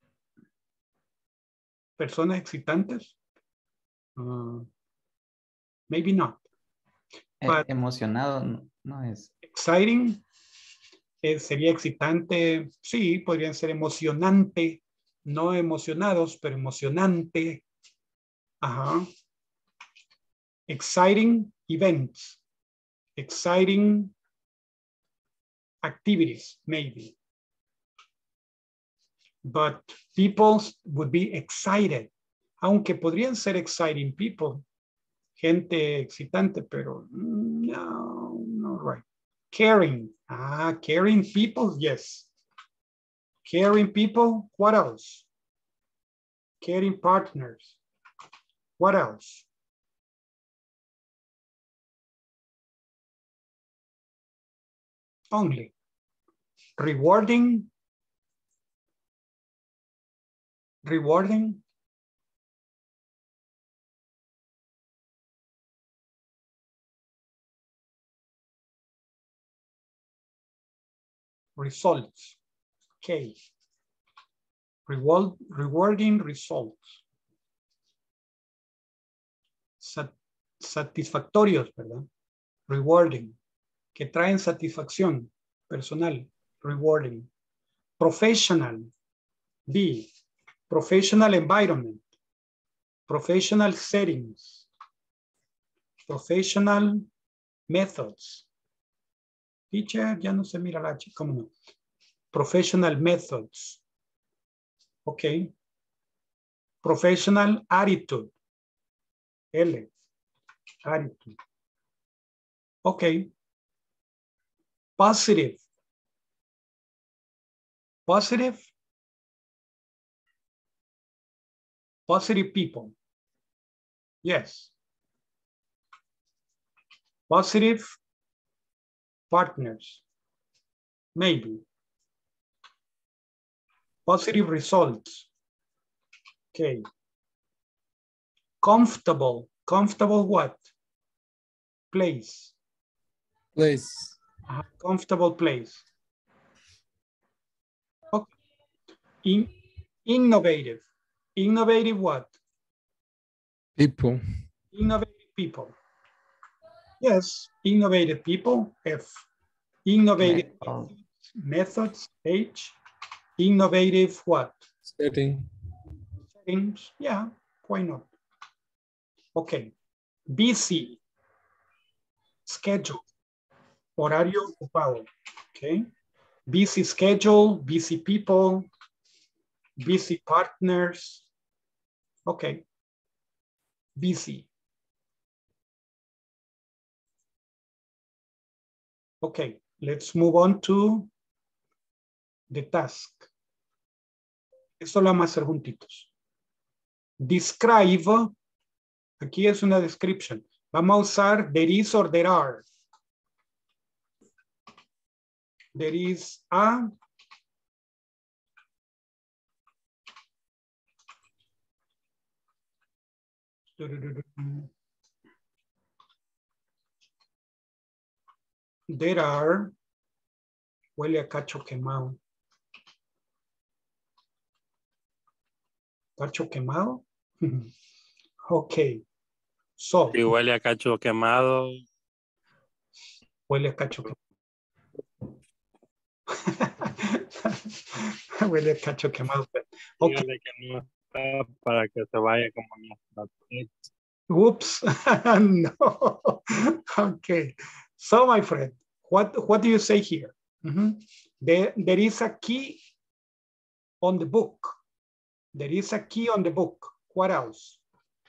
Personas excitantes? Uh, maybe not. Eh, emocionado no, no es. Exciting eh, sería excitante, sí, podrían ser emocionante, no emocionados, pero emocionante. Ajá. Exciting events, exciting activities, maybe. But people would be excited, aunque podrían ser exciting people, gente excitante, pero no, no right. Caring, ah, caring people, yes. Caring people, what else? Caring partners, what else? Only. Rewarding, rewarding. Results, okay. Reward, rewarding results. Sat, satisfactorios, ¿verdad? Rewarding, que traen satisfacción personal, rewarding. Professional, B, professional environment, professional settings, professional methods. Teacher, ya no se mira la H, ¿cómo no? Professional methods. Ok. Professional attitude. L. Attitude. Ok. Positive. Positive. Positive people. Yes. Positive partners. Maybe. Positive results. Okay. Comfortable. Comfortable what? Place. Place. Uh, comfortable place. Okay. In, innovative. Innovative what? People. Innovative people. Yes, innovative people. F. Innovative Oh. methods. H. Innovative what? Setting. Settings. Yeah, why not? Okay. Busy. Schedule. Horario ocupado. Okay. Busy schedule, busy people, busy partners. Okay. Busy. Okay, let's move on to the task. Esto lo vamos a hacer juntitos. Describe. Aquí es una description. Vamos a usar there is or there are. There is a. There are. Huele a cacho quemado. ¿Cacho quemado? Ok. So. Si huele a cacho quemado. Huele a cacho quemado. Huele a cacho quemado. Ok. Dígale que no está para que se vaya como nuestra. Oops. No. Okay. So, my friend, what, what do you say here? Mm-hmm. There, there is a key on the book. There is a key on the book. What else?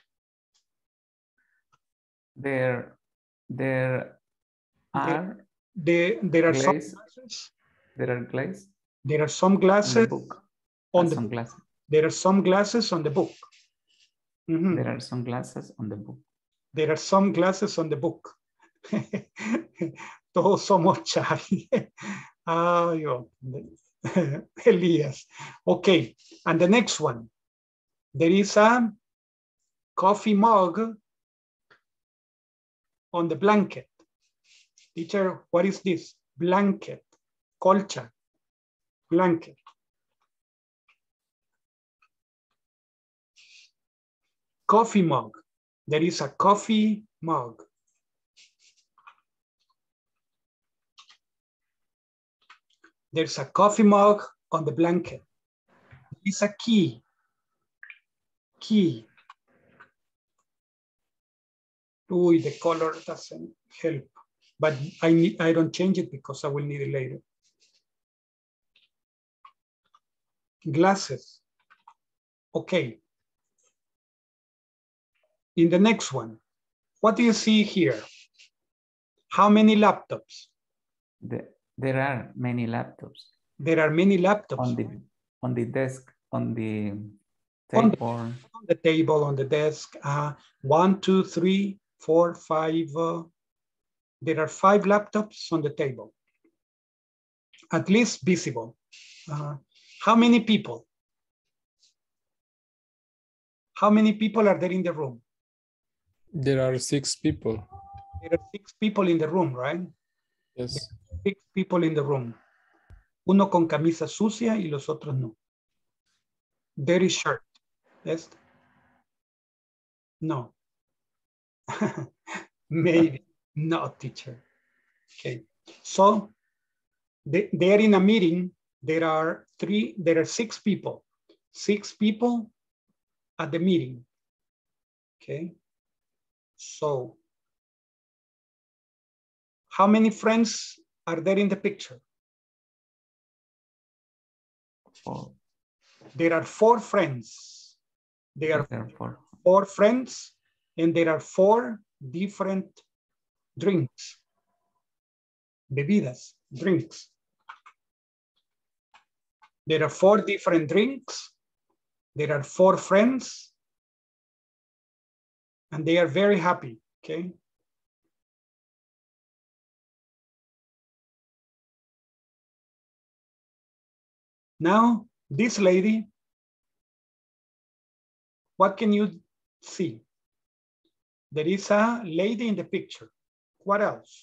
There, there are there, there are some glaze. glasses. There are glaze. There are some glasses on the book. on Ah, the some book. glasses. There are some glasses on the book. Mhm. There are some glasses on the book. There are some glasses on the book. Todos somos shy. Ay, oh, Elias. Okay, and the next one. There is a coffee mug on the blanket. Teacher, what is this? Blanket, colcha, blanket. Coffee mug. There is a coffee mug. There's a coffee mug on the blanket. There is a key. Key. Ooh, the color doesn't help, but I need, I don't change it because I will need it later. Glasses. Okay. In the next one, what do you see here? How many laptops? The, there are many laptops. There are many laptops. On the, on the desk, on the On table. the, on the table, on the desk. Uh, one, two, three, four, five. Uh, there are five laptops on the table. At least visible. Uh, how many people? How many people are there in the room? There are six people. There are six people in the room, right? Yes. Six people in the room. Uno con camisa sucia y los otros no. Dirty shirt. Yes? No. Maybe. No, teacher. Okay. So they, they are in a meeting. There are three, there are six people. Six people at the meeting. Okay. So how many friends are there in the picture? Four. There are four friends. There are There are four. four friends, and there are four different drinks. Bebidas, drinks. There are four different drinks. There are four friends. And they are very happy, okay? Now, this lady, what can you see? There is a lady in the picture. What else?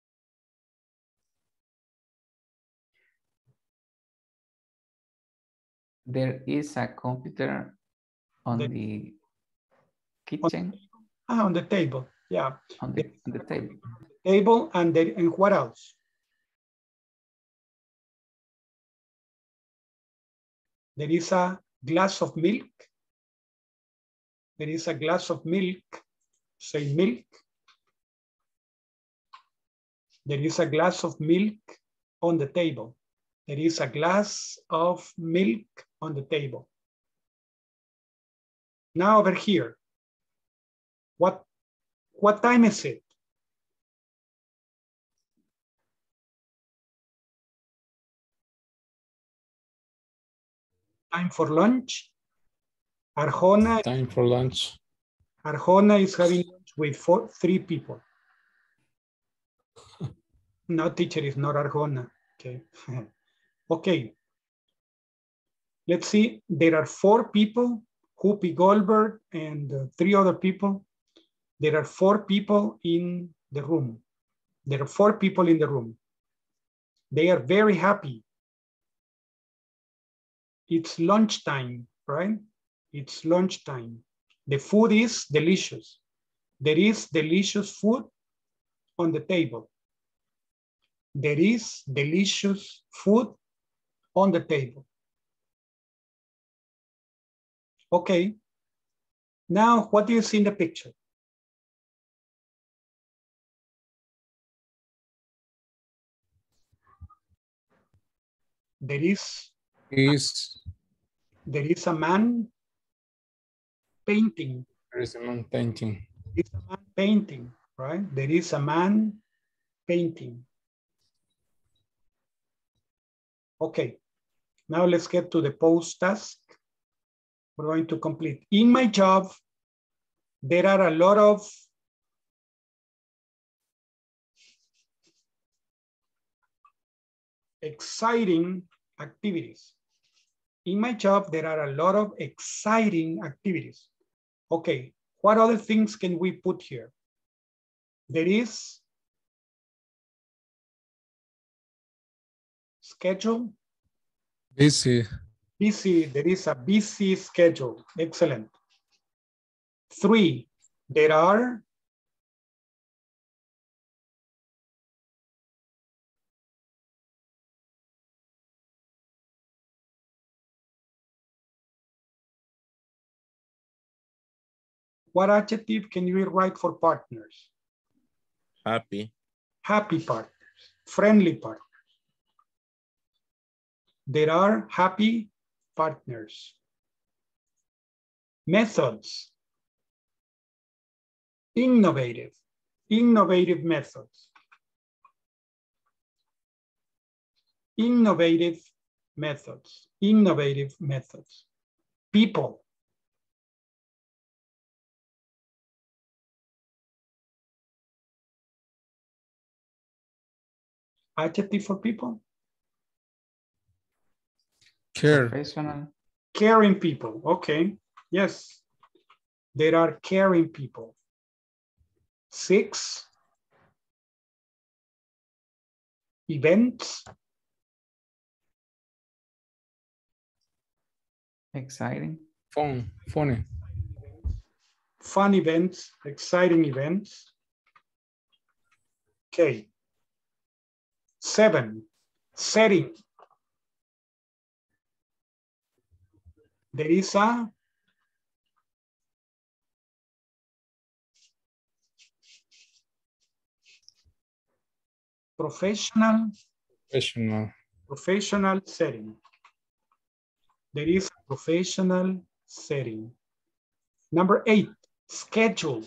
There is a computer on The- the kitchen. Ah, on the table, yeah. On the, on the table. Table, and, there, and what else? There is a glass of milk. There is a glass of milk, say milk. There is a glass of milk on the table. There is a glass of milk on the table. Now over here, what, what time is it? Time for lunch. Arjona, Time for lunch. Arjona is having lunch with four, three people. No, teacher, is not Arjona. Okay. Okay. Let's see. There are four people, Whoopi Goldberg and uh, three other people. There are four people in the room. There are four people in the room. They are very happy. It's lunchtime, right? It's lunchtime. The food is delicious. There is delicious food on the table. There is delicious food on the table. Okay. Now, what do you see in the picture? There is, Is there is a man painting. there is a man painting. There is a man painting, right? There is a man painting. Okay. Now let's get to the post task. We're going to complete. In my job, there are a lot of exciting activities. In my job, there are a lot of exciting activities. Okay, what other things can we put here? There is schedule. Busy. Busy, there is a busy schedule. Excellent. Three, there are what adjective can you write for partners? Happy. Happy partners, friendly partners. There are happy partners. Methods. Innovative, innovative methods. Innovative methods, innovative methods. People. Adjective for people. Care. Professional. Caring people, okay, yes. There are caring people. Six. Events. Exciting. Fun. Funny. Fun events, exciting events. Okay. Seven, setting. There is a professional, Professional. professional setting. There is a professional setting. Number eight, schedule.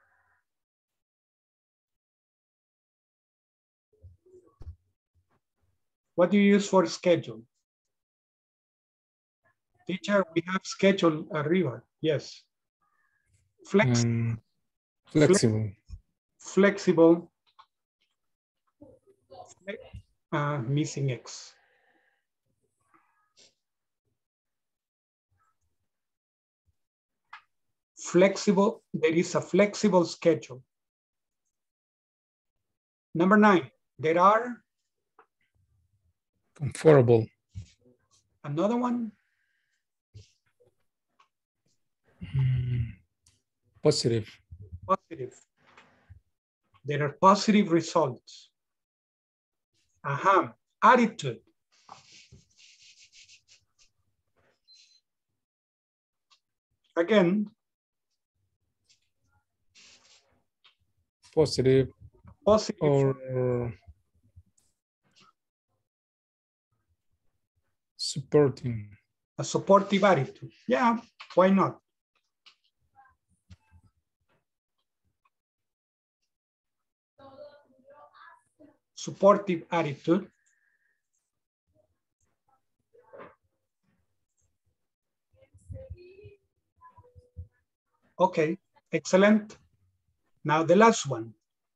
What do you use for schedule? Teacher, we have schedule arriba. Yes. Flex Um, flexible. Flexible. Uh, missing X. Flexible, there is a flexible schedule. Number nine, there are. Comfortable. Another one. Mm, positive. Positive. There are positive results. Aha, attitude. Again. Positive. Positive. Or supporting. A supportive attitude. Yeah, why not? Supportive attitude. Okay, excellent. Now the last one.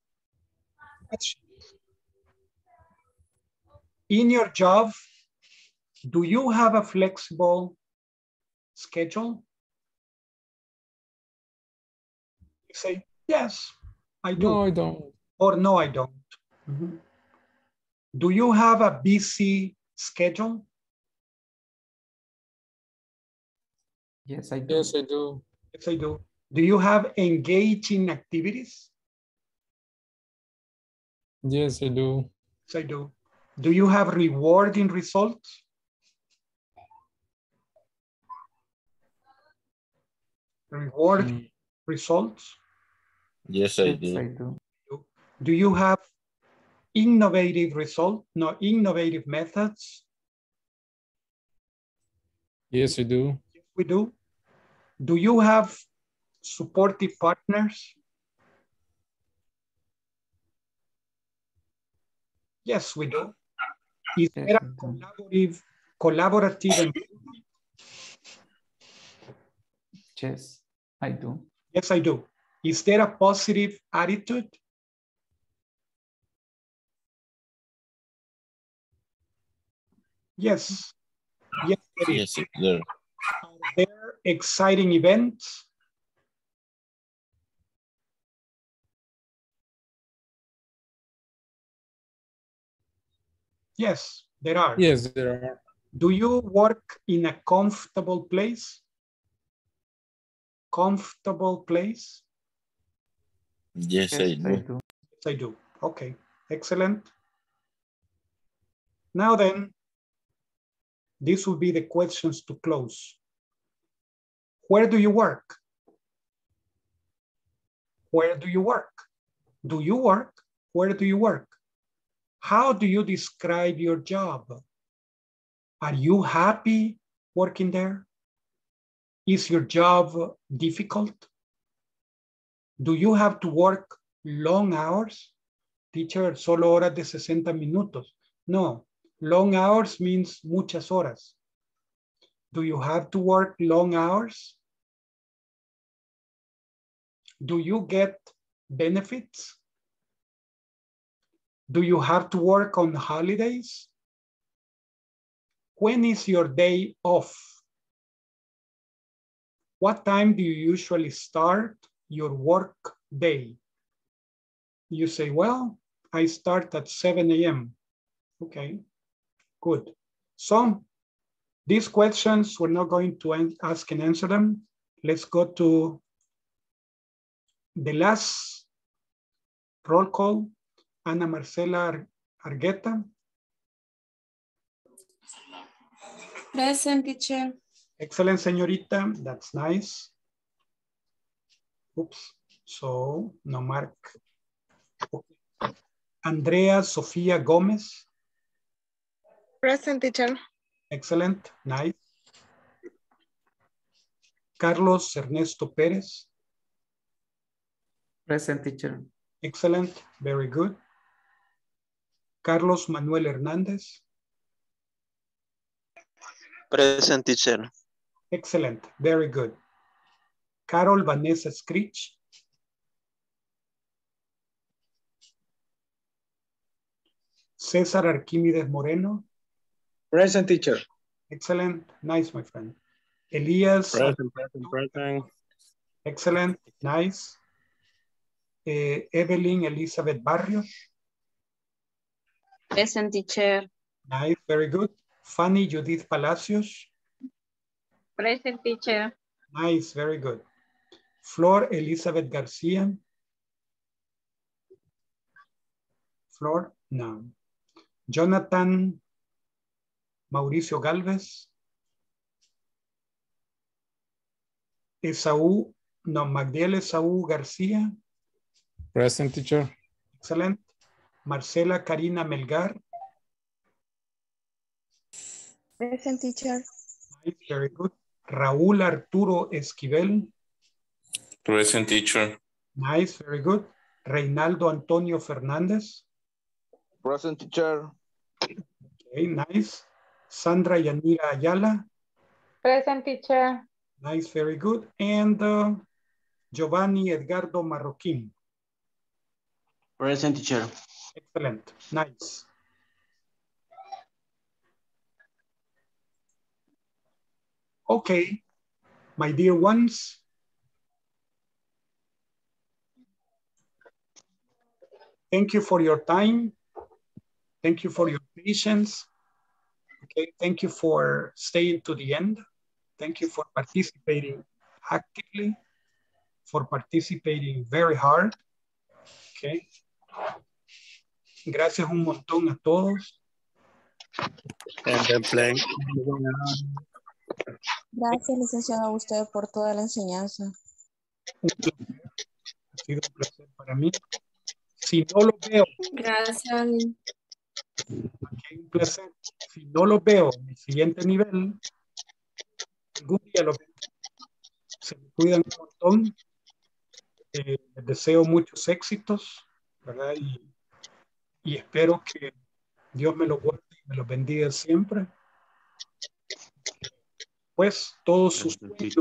In your job, do you have a flexible schedule? You say, yes, I do. No, I don't. Or no, I don't. Mm-hmm. Do you have a busy schedule? Yes, I do. Yes, I do. Yes, I do. Do you have engaging activities? Yes, I do. Yes, I do. Do you have rewarding results? Reward mm. results? Yes, I yes, do. I do. Do you have innovative results? No, innovative methods? Yes, I do. Yes, we do. Do you have supportive partners? Yes, we do. Is Yes, there a collaborative Collaborative environment. Yes, I do. Yes, I do. Is there a positive attitude? Yes. Yes, there is. Yes, there. Are there exciting events? Yes, there are. Yes, there are. Do you work in a comfortable place? Comfortable place? Yes, Yes, I I do. do. Yes, I do. Okay, excellent. Now then, these will be the questions to close. Where do you work? Where do you work? Do you work? Where do you work? How do you describe your job? Are you happy working there? Is your job difficult? Do you have to work long hours? Teacher, solo horas de sesenta minutos. No, long hours means muchas horas. Do you have to work long hours? Do you get benefits? Do you have to work on holidays? When is your day off? What time do you usually start your work day? You say, well, I start at seven A M Okay, good. So these questions, we're not going to ask and answer them. Let's go to the last roll call. Ana Marcela Argueta. Present, teacher. Excellent, señorita. That's nice. Oops. So, no mark. Okay. Andrea Sofía Gómez. Present, teacher. Excellent. Nice. Carlos Ernesto Pérez. Present, teacher. Excellent. Very good. Carlos Manuel Hernández. Present, teacher. Excellent. Very good. Carol Vanessa Screech. César Arquímedes Moreno. Present, teacher. Excellent. Nice, my friend. Elias. Present, present, present. Excellent. Nice. Eh, Evelyn Elizabeth Barrios. Present, teacher. Nice. Very good. Fanny Judith Palacios. Present, teacher. Nice. Very good. Flor Elizabeth García. Flor, no. Jonathan Mauricio Galvez. Esaú, no, Magdiel Esaú García. Present, teacher. Excellent. Marcela Karina Melgar. Present, teacher. Nice, very good. Raúl Arturo Esquivel. Present, teacher. Nice, very good. Reinaldo Antonio Fernández. Present, teacher. Okay, nice. Sandra Yanira Ayala. Present, teacher. Nice, very good. And uh, Giovanni Edgardo Marroquín. Present, teacher. Excellent. Nice. Okay, my dear ones. Thank you for your time. Thank you for your patience. Okay, thank you for staying to the end. Thank you for participating actively, for participating very hard. Okay. Gracias un montón a todos. And then play. Gracias, licenciado, a usted por toda la enseñanza. Un placer. Ha sido un placer para mí. Si no lo veo, Gracias. okay, un placer. Si no lo veo en el siguiente nivel, algún día lo veo. Se me cuidan un montón. Eh, les deseo muchos éxitos, ¿verdad? Y, y espero que Dios me lo guarde y me lo bendiga siempre. pues todos sus sueños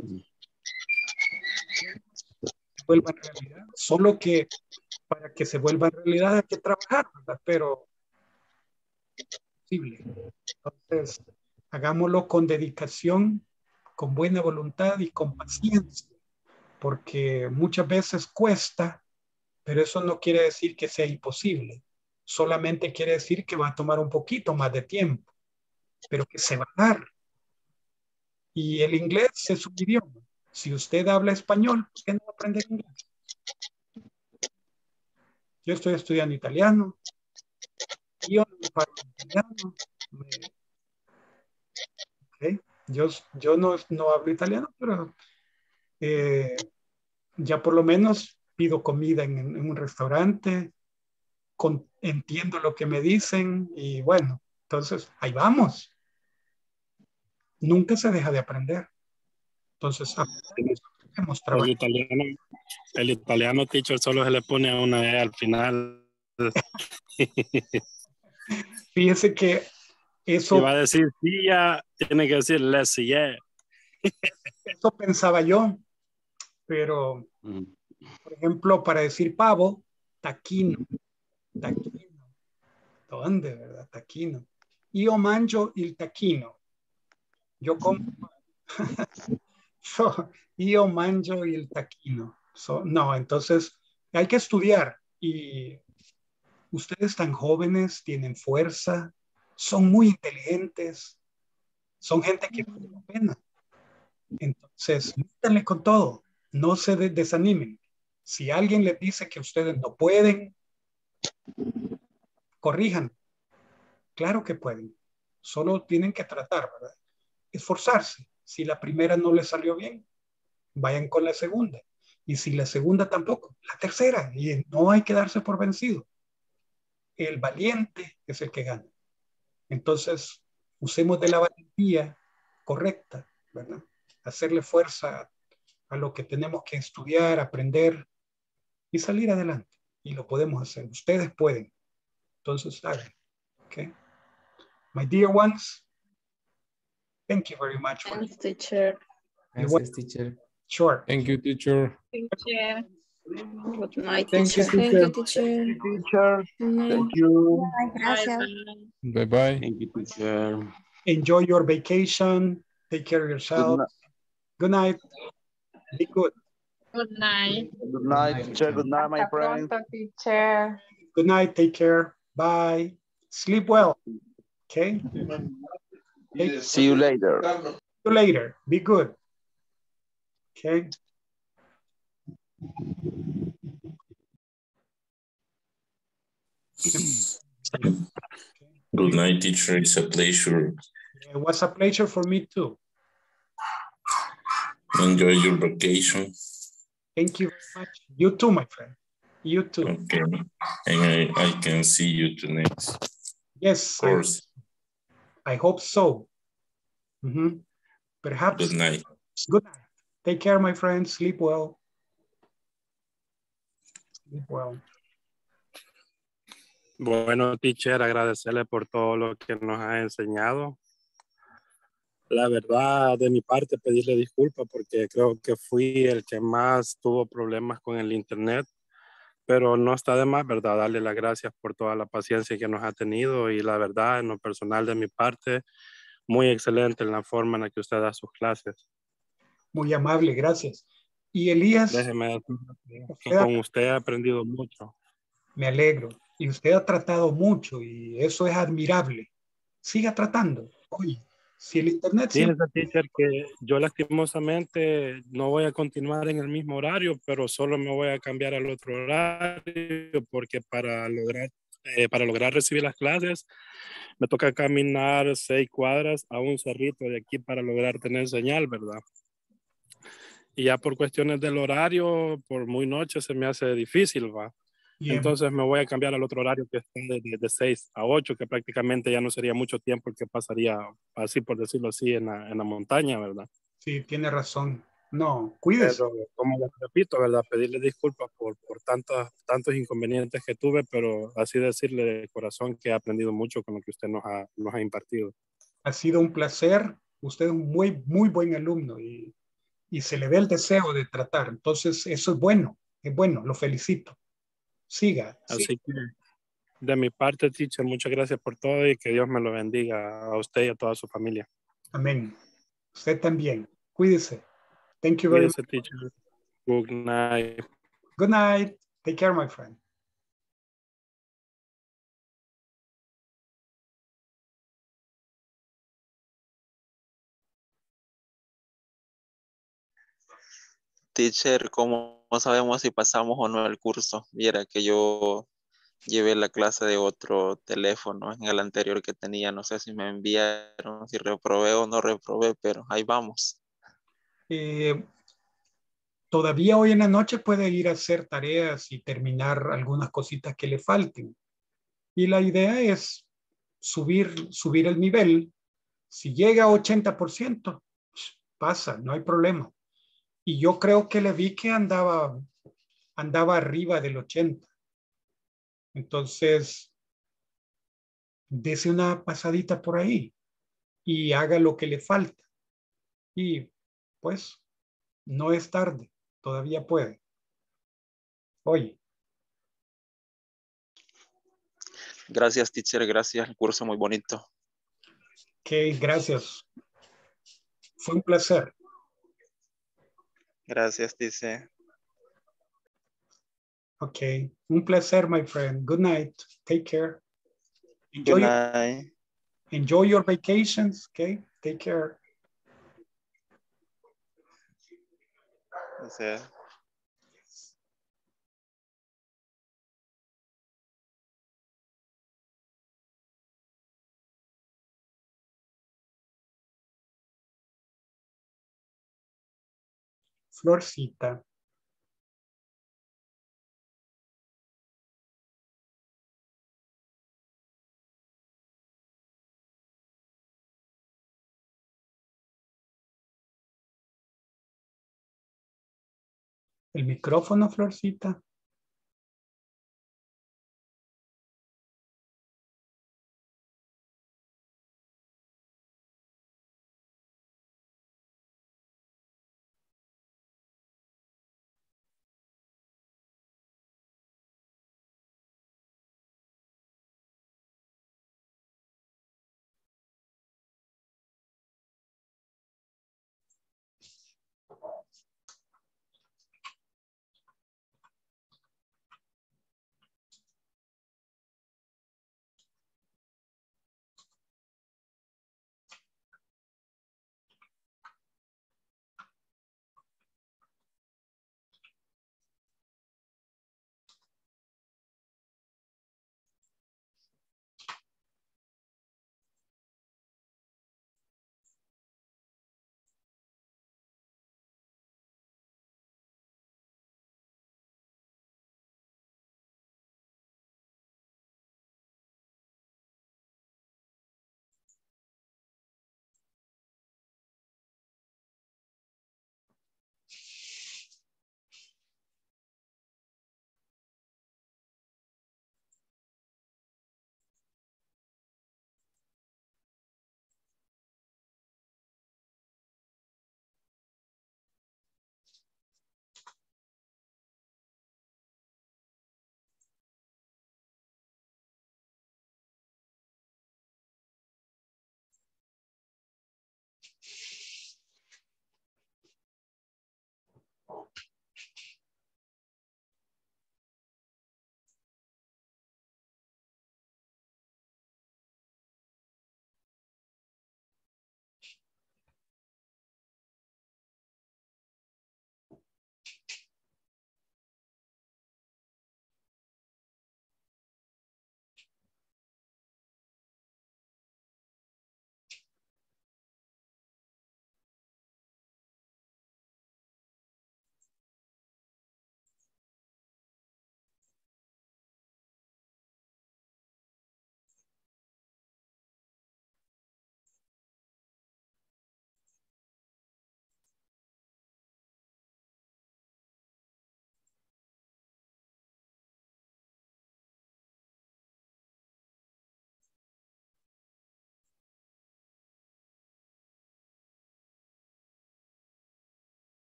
se vuelvan realidad. Solo que para que se vuelva realidad hay que trabajar, ¿verdad? Pero posible. Entonces, hagámoslo con dedicación, con buena voluntad y con paciencia, porque muchas veces cuesta, pero eso no quiere decir que sea imposible. Solamente quiere decir que va a tomar un poquito más de tiempo, pero que se va a dar. Y el inglés es un idioma. Si usted habla español, ¿por qué no aprende inglés? Yo estoy estudiando italiano. Yo no parlo italiano. Okay. Yo, yo no, no hablo italiano, pero eh, ya por lo menos pido comida en, en un restaurante, con, entiendo lo que me dicen y bueno, entonces ahí vamos. Nunca se deja de aprender. Entonces, aprendemos, el italiano, el italiano teacher solo se le pone una E al final. Fíjese que eso... Si va a decir sí, ya tiene que decir let's see, yeah. Eso pensaba yo, pero, mm. por ejemplo, para decir pavo, taquino. Taquino. ¿Dónde, verdad? Taquino. Io mangio il tacchino. Yo como... so, io mangio il tacchino. So, no, entonces hay que estudiar y ustedes tan jóvenes, tienen fuerza, son muy inteligentes, son gente que vale la pena. Entonces, métanle con todo, no se desanimen. Si alguien les dice que ustedes no pueden, corrijan. Claro que pueden, solo tienen que tratar, ¿verdad? Esforzarse. Si la primera no les salió bien, vayan con la segunda. Y si la segunda tampoco, la tercera. Y no hay que darse por vencido. El valiente es el que gana. Entonces, usemos de la valentía correcta, ¿verdad? Hacerle fuerza a lo que tenemos que estudiar, aprender y salir adelante. Y lo podemos hacer. Ustedes pueden. Entonces, hagan. Okay. My dear ones, thank you very much. For Thanks, teacher. Gracias, teacher. Sure. Thank you, teacher. Teacher. Good night, Thank you, teacher. teacher. Thank you, teacher. Thank you. Gracias. Bye-bye. Thank you, teacher. Enjoy your vacation. Take care of yourself. Good night. Be good. Good night. Good night, teacher. Good night, my Hasta friend. pronto, teacher. Good night. Take care. Bye. Sleep well. Okay. Take, See you later. see you later. Be good. Okay. Good night, teacher. It's a pleasure. It was a pleasure for me too. Enjoy your vacation. Thank you very much. You too, my friend. You too. Okay. And I, I can see you to next Yes. course. I, I hope so. Mm-hmm. Perhaps. Good night. Good night. Take care, my friend. Sleep well. Sleep well. Bueno, teacher, agradecerle por todo lo que nos ha enseñado. La verdad, de mi parte, pedirle disculpas porque creo que fui el que más tuvo problemas con el internet, pero no está de más, ¿verdad? Darle las gracias por toda la paciencia que nos ha tenido y la verdad, en lo personal de mi parte, muy excelente en la forma en la que usted da sus clases. Muy amable, gracias. Y Elías, Déjeme decir que con usted he aprendido mucho. me alegro. Y usted ha tratado mucho y eso es admirable. Siga tratando. Oye, si el internet... Sí, siempre... teacher, que yo lastimosamente no voy a continuar en el mismo horario, pero solo me voy a cambiar al otro horario porque para lograr, eh, para lograr recibir las clases me toca caminar seis cuadras a un cerrito de aquí para lograr tener señal, ¿verdad? Y ya por cuestiones del horario, por muy noche se me hace difícil, ¿va? Bien. Entonces me voy a cambiar al otro horario que está de, de, de seis a ocho, que prácticamente ya no sería mucho tiempo el que pasaría, así por decirlo así, en la, en la montaña, ¿verdad? Sí, tiene razón. No, cuídese. Pero, como les repito, ¿verdad? Pedirle disculpas por, por tantos, tantos inconvenientes que tuve, pero así decirle de corazón que he aprendido mucho con lo que usted nos ha, nos ha impartido. Ha sido un placer Usted es un muy, muy buen alumno y, y se le ve el deseo de tratar. Entonces, eso es bueno, es bueno, lo felicito. Siga. Así que de mi parte, teacher, muchas gracias por todo y que Dios me lo bendiga a usted y a toda su familia. Amén. Usted también. Cuídese. Thank you very much. Cuídese, teacher. Good night. Good night. Take care, my friend. Teacher, ¿cómo sabemos si pasamos o no el curso? Viera que yo llevé la clase de otro teléfono en el anterior que tenía. No sé si me enviaron, si reprobé o no reprobé, pero ahí vamos. Eh, todavía hoy en la noche puede ir a hacer tareas y terminar algunas cositas que le falten. Y la idea es subir, subir el nivel. Si llega a ochenta por ciento, pasa, no hay problema. Y yo creo que le vi que andaba, andaba arriba del ochenta. Entonces, dese una pasadita por ahí y haga lo que le falta. Y pues, no es tarde, todavía puede. Oye. Gracias, teacher, gracias. El curso muy bonito. Ok, gracias. Fue un placer. Gracias, teacher. Okay, un placer, my friend. Good night. Take care. Enjoy Good your, night. enjoy your vacations. Okay, take care. Gracias. Florcita. El micrófono, Florcita.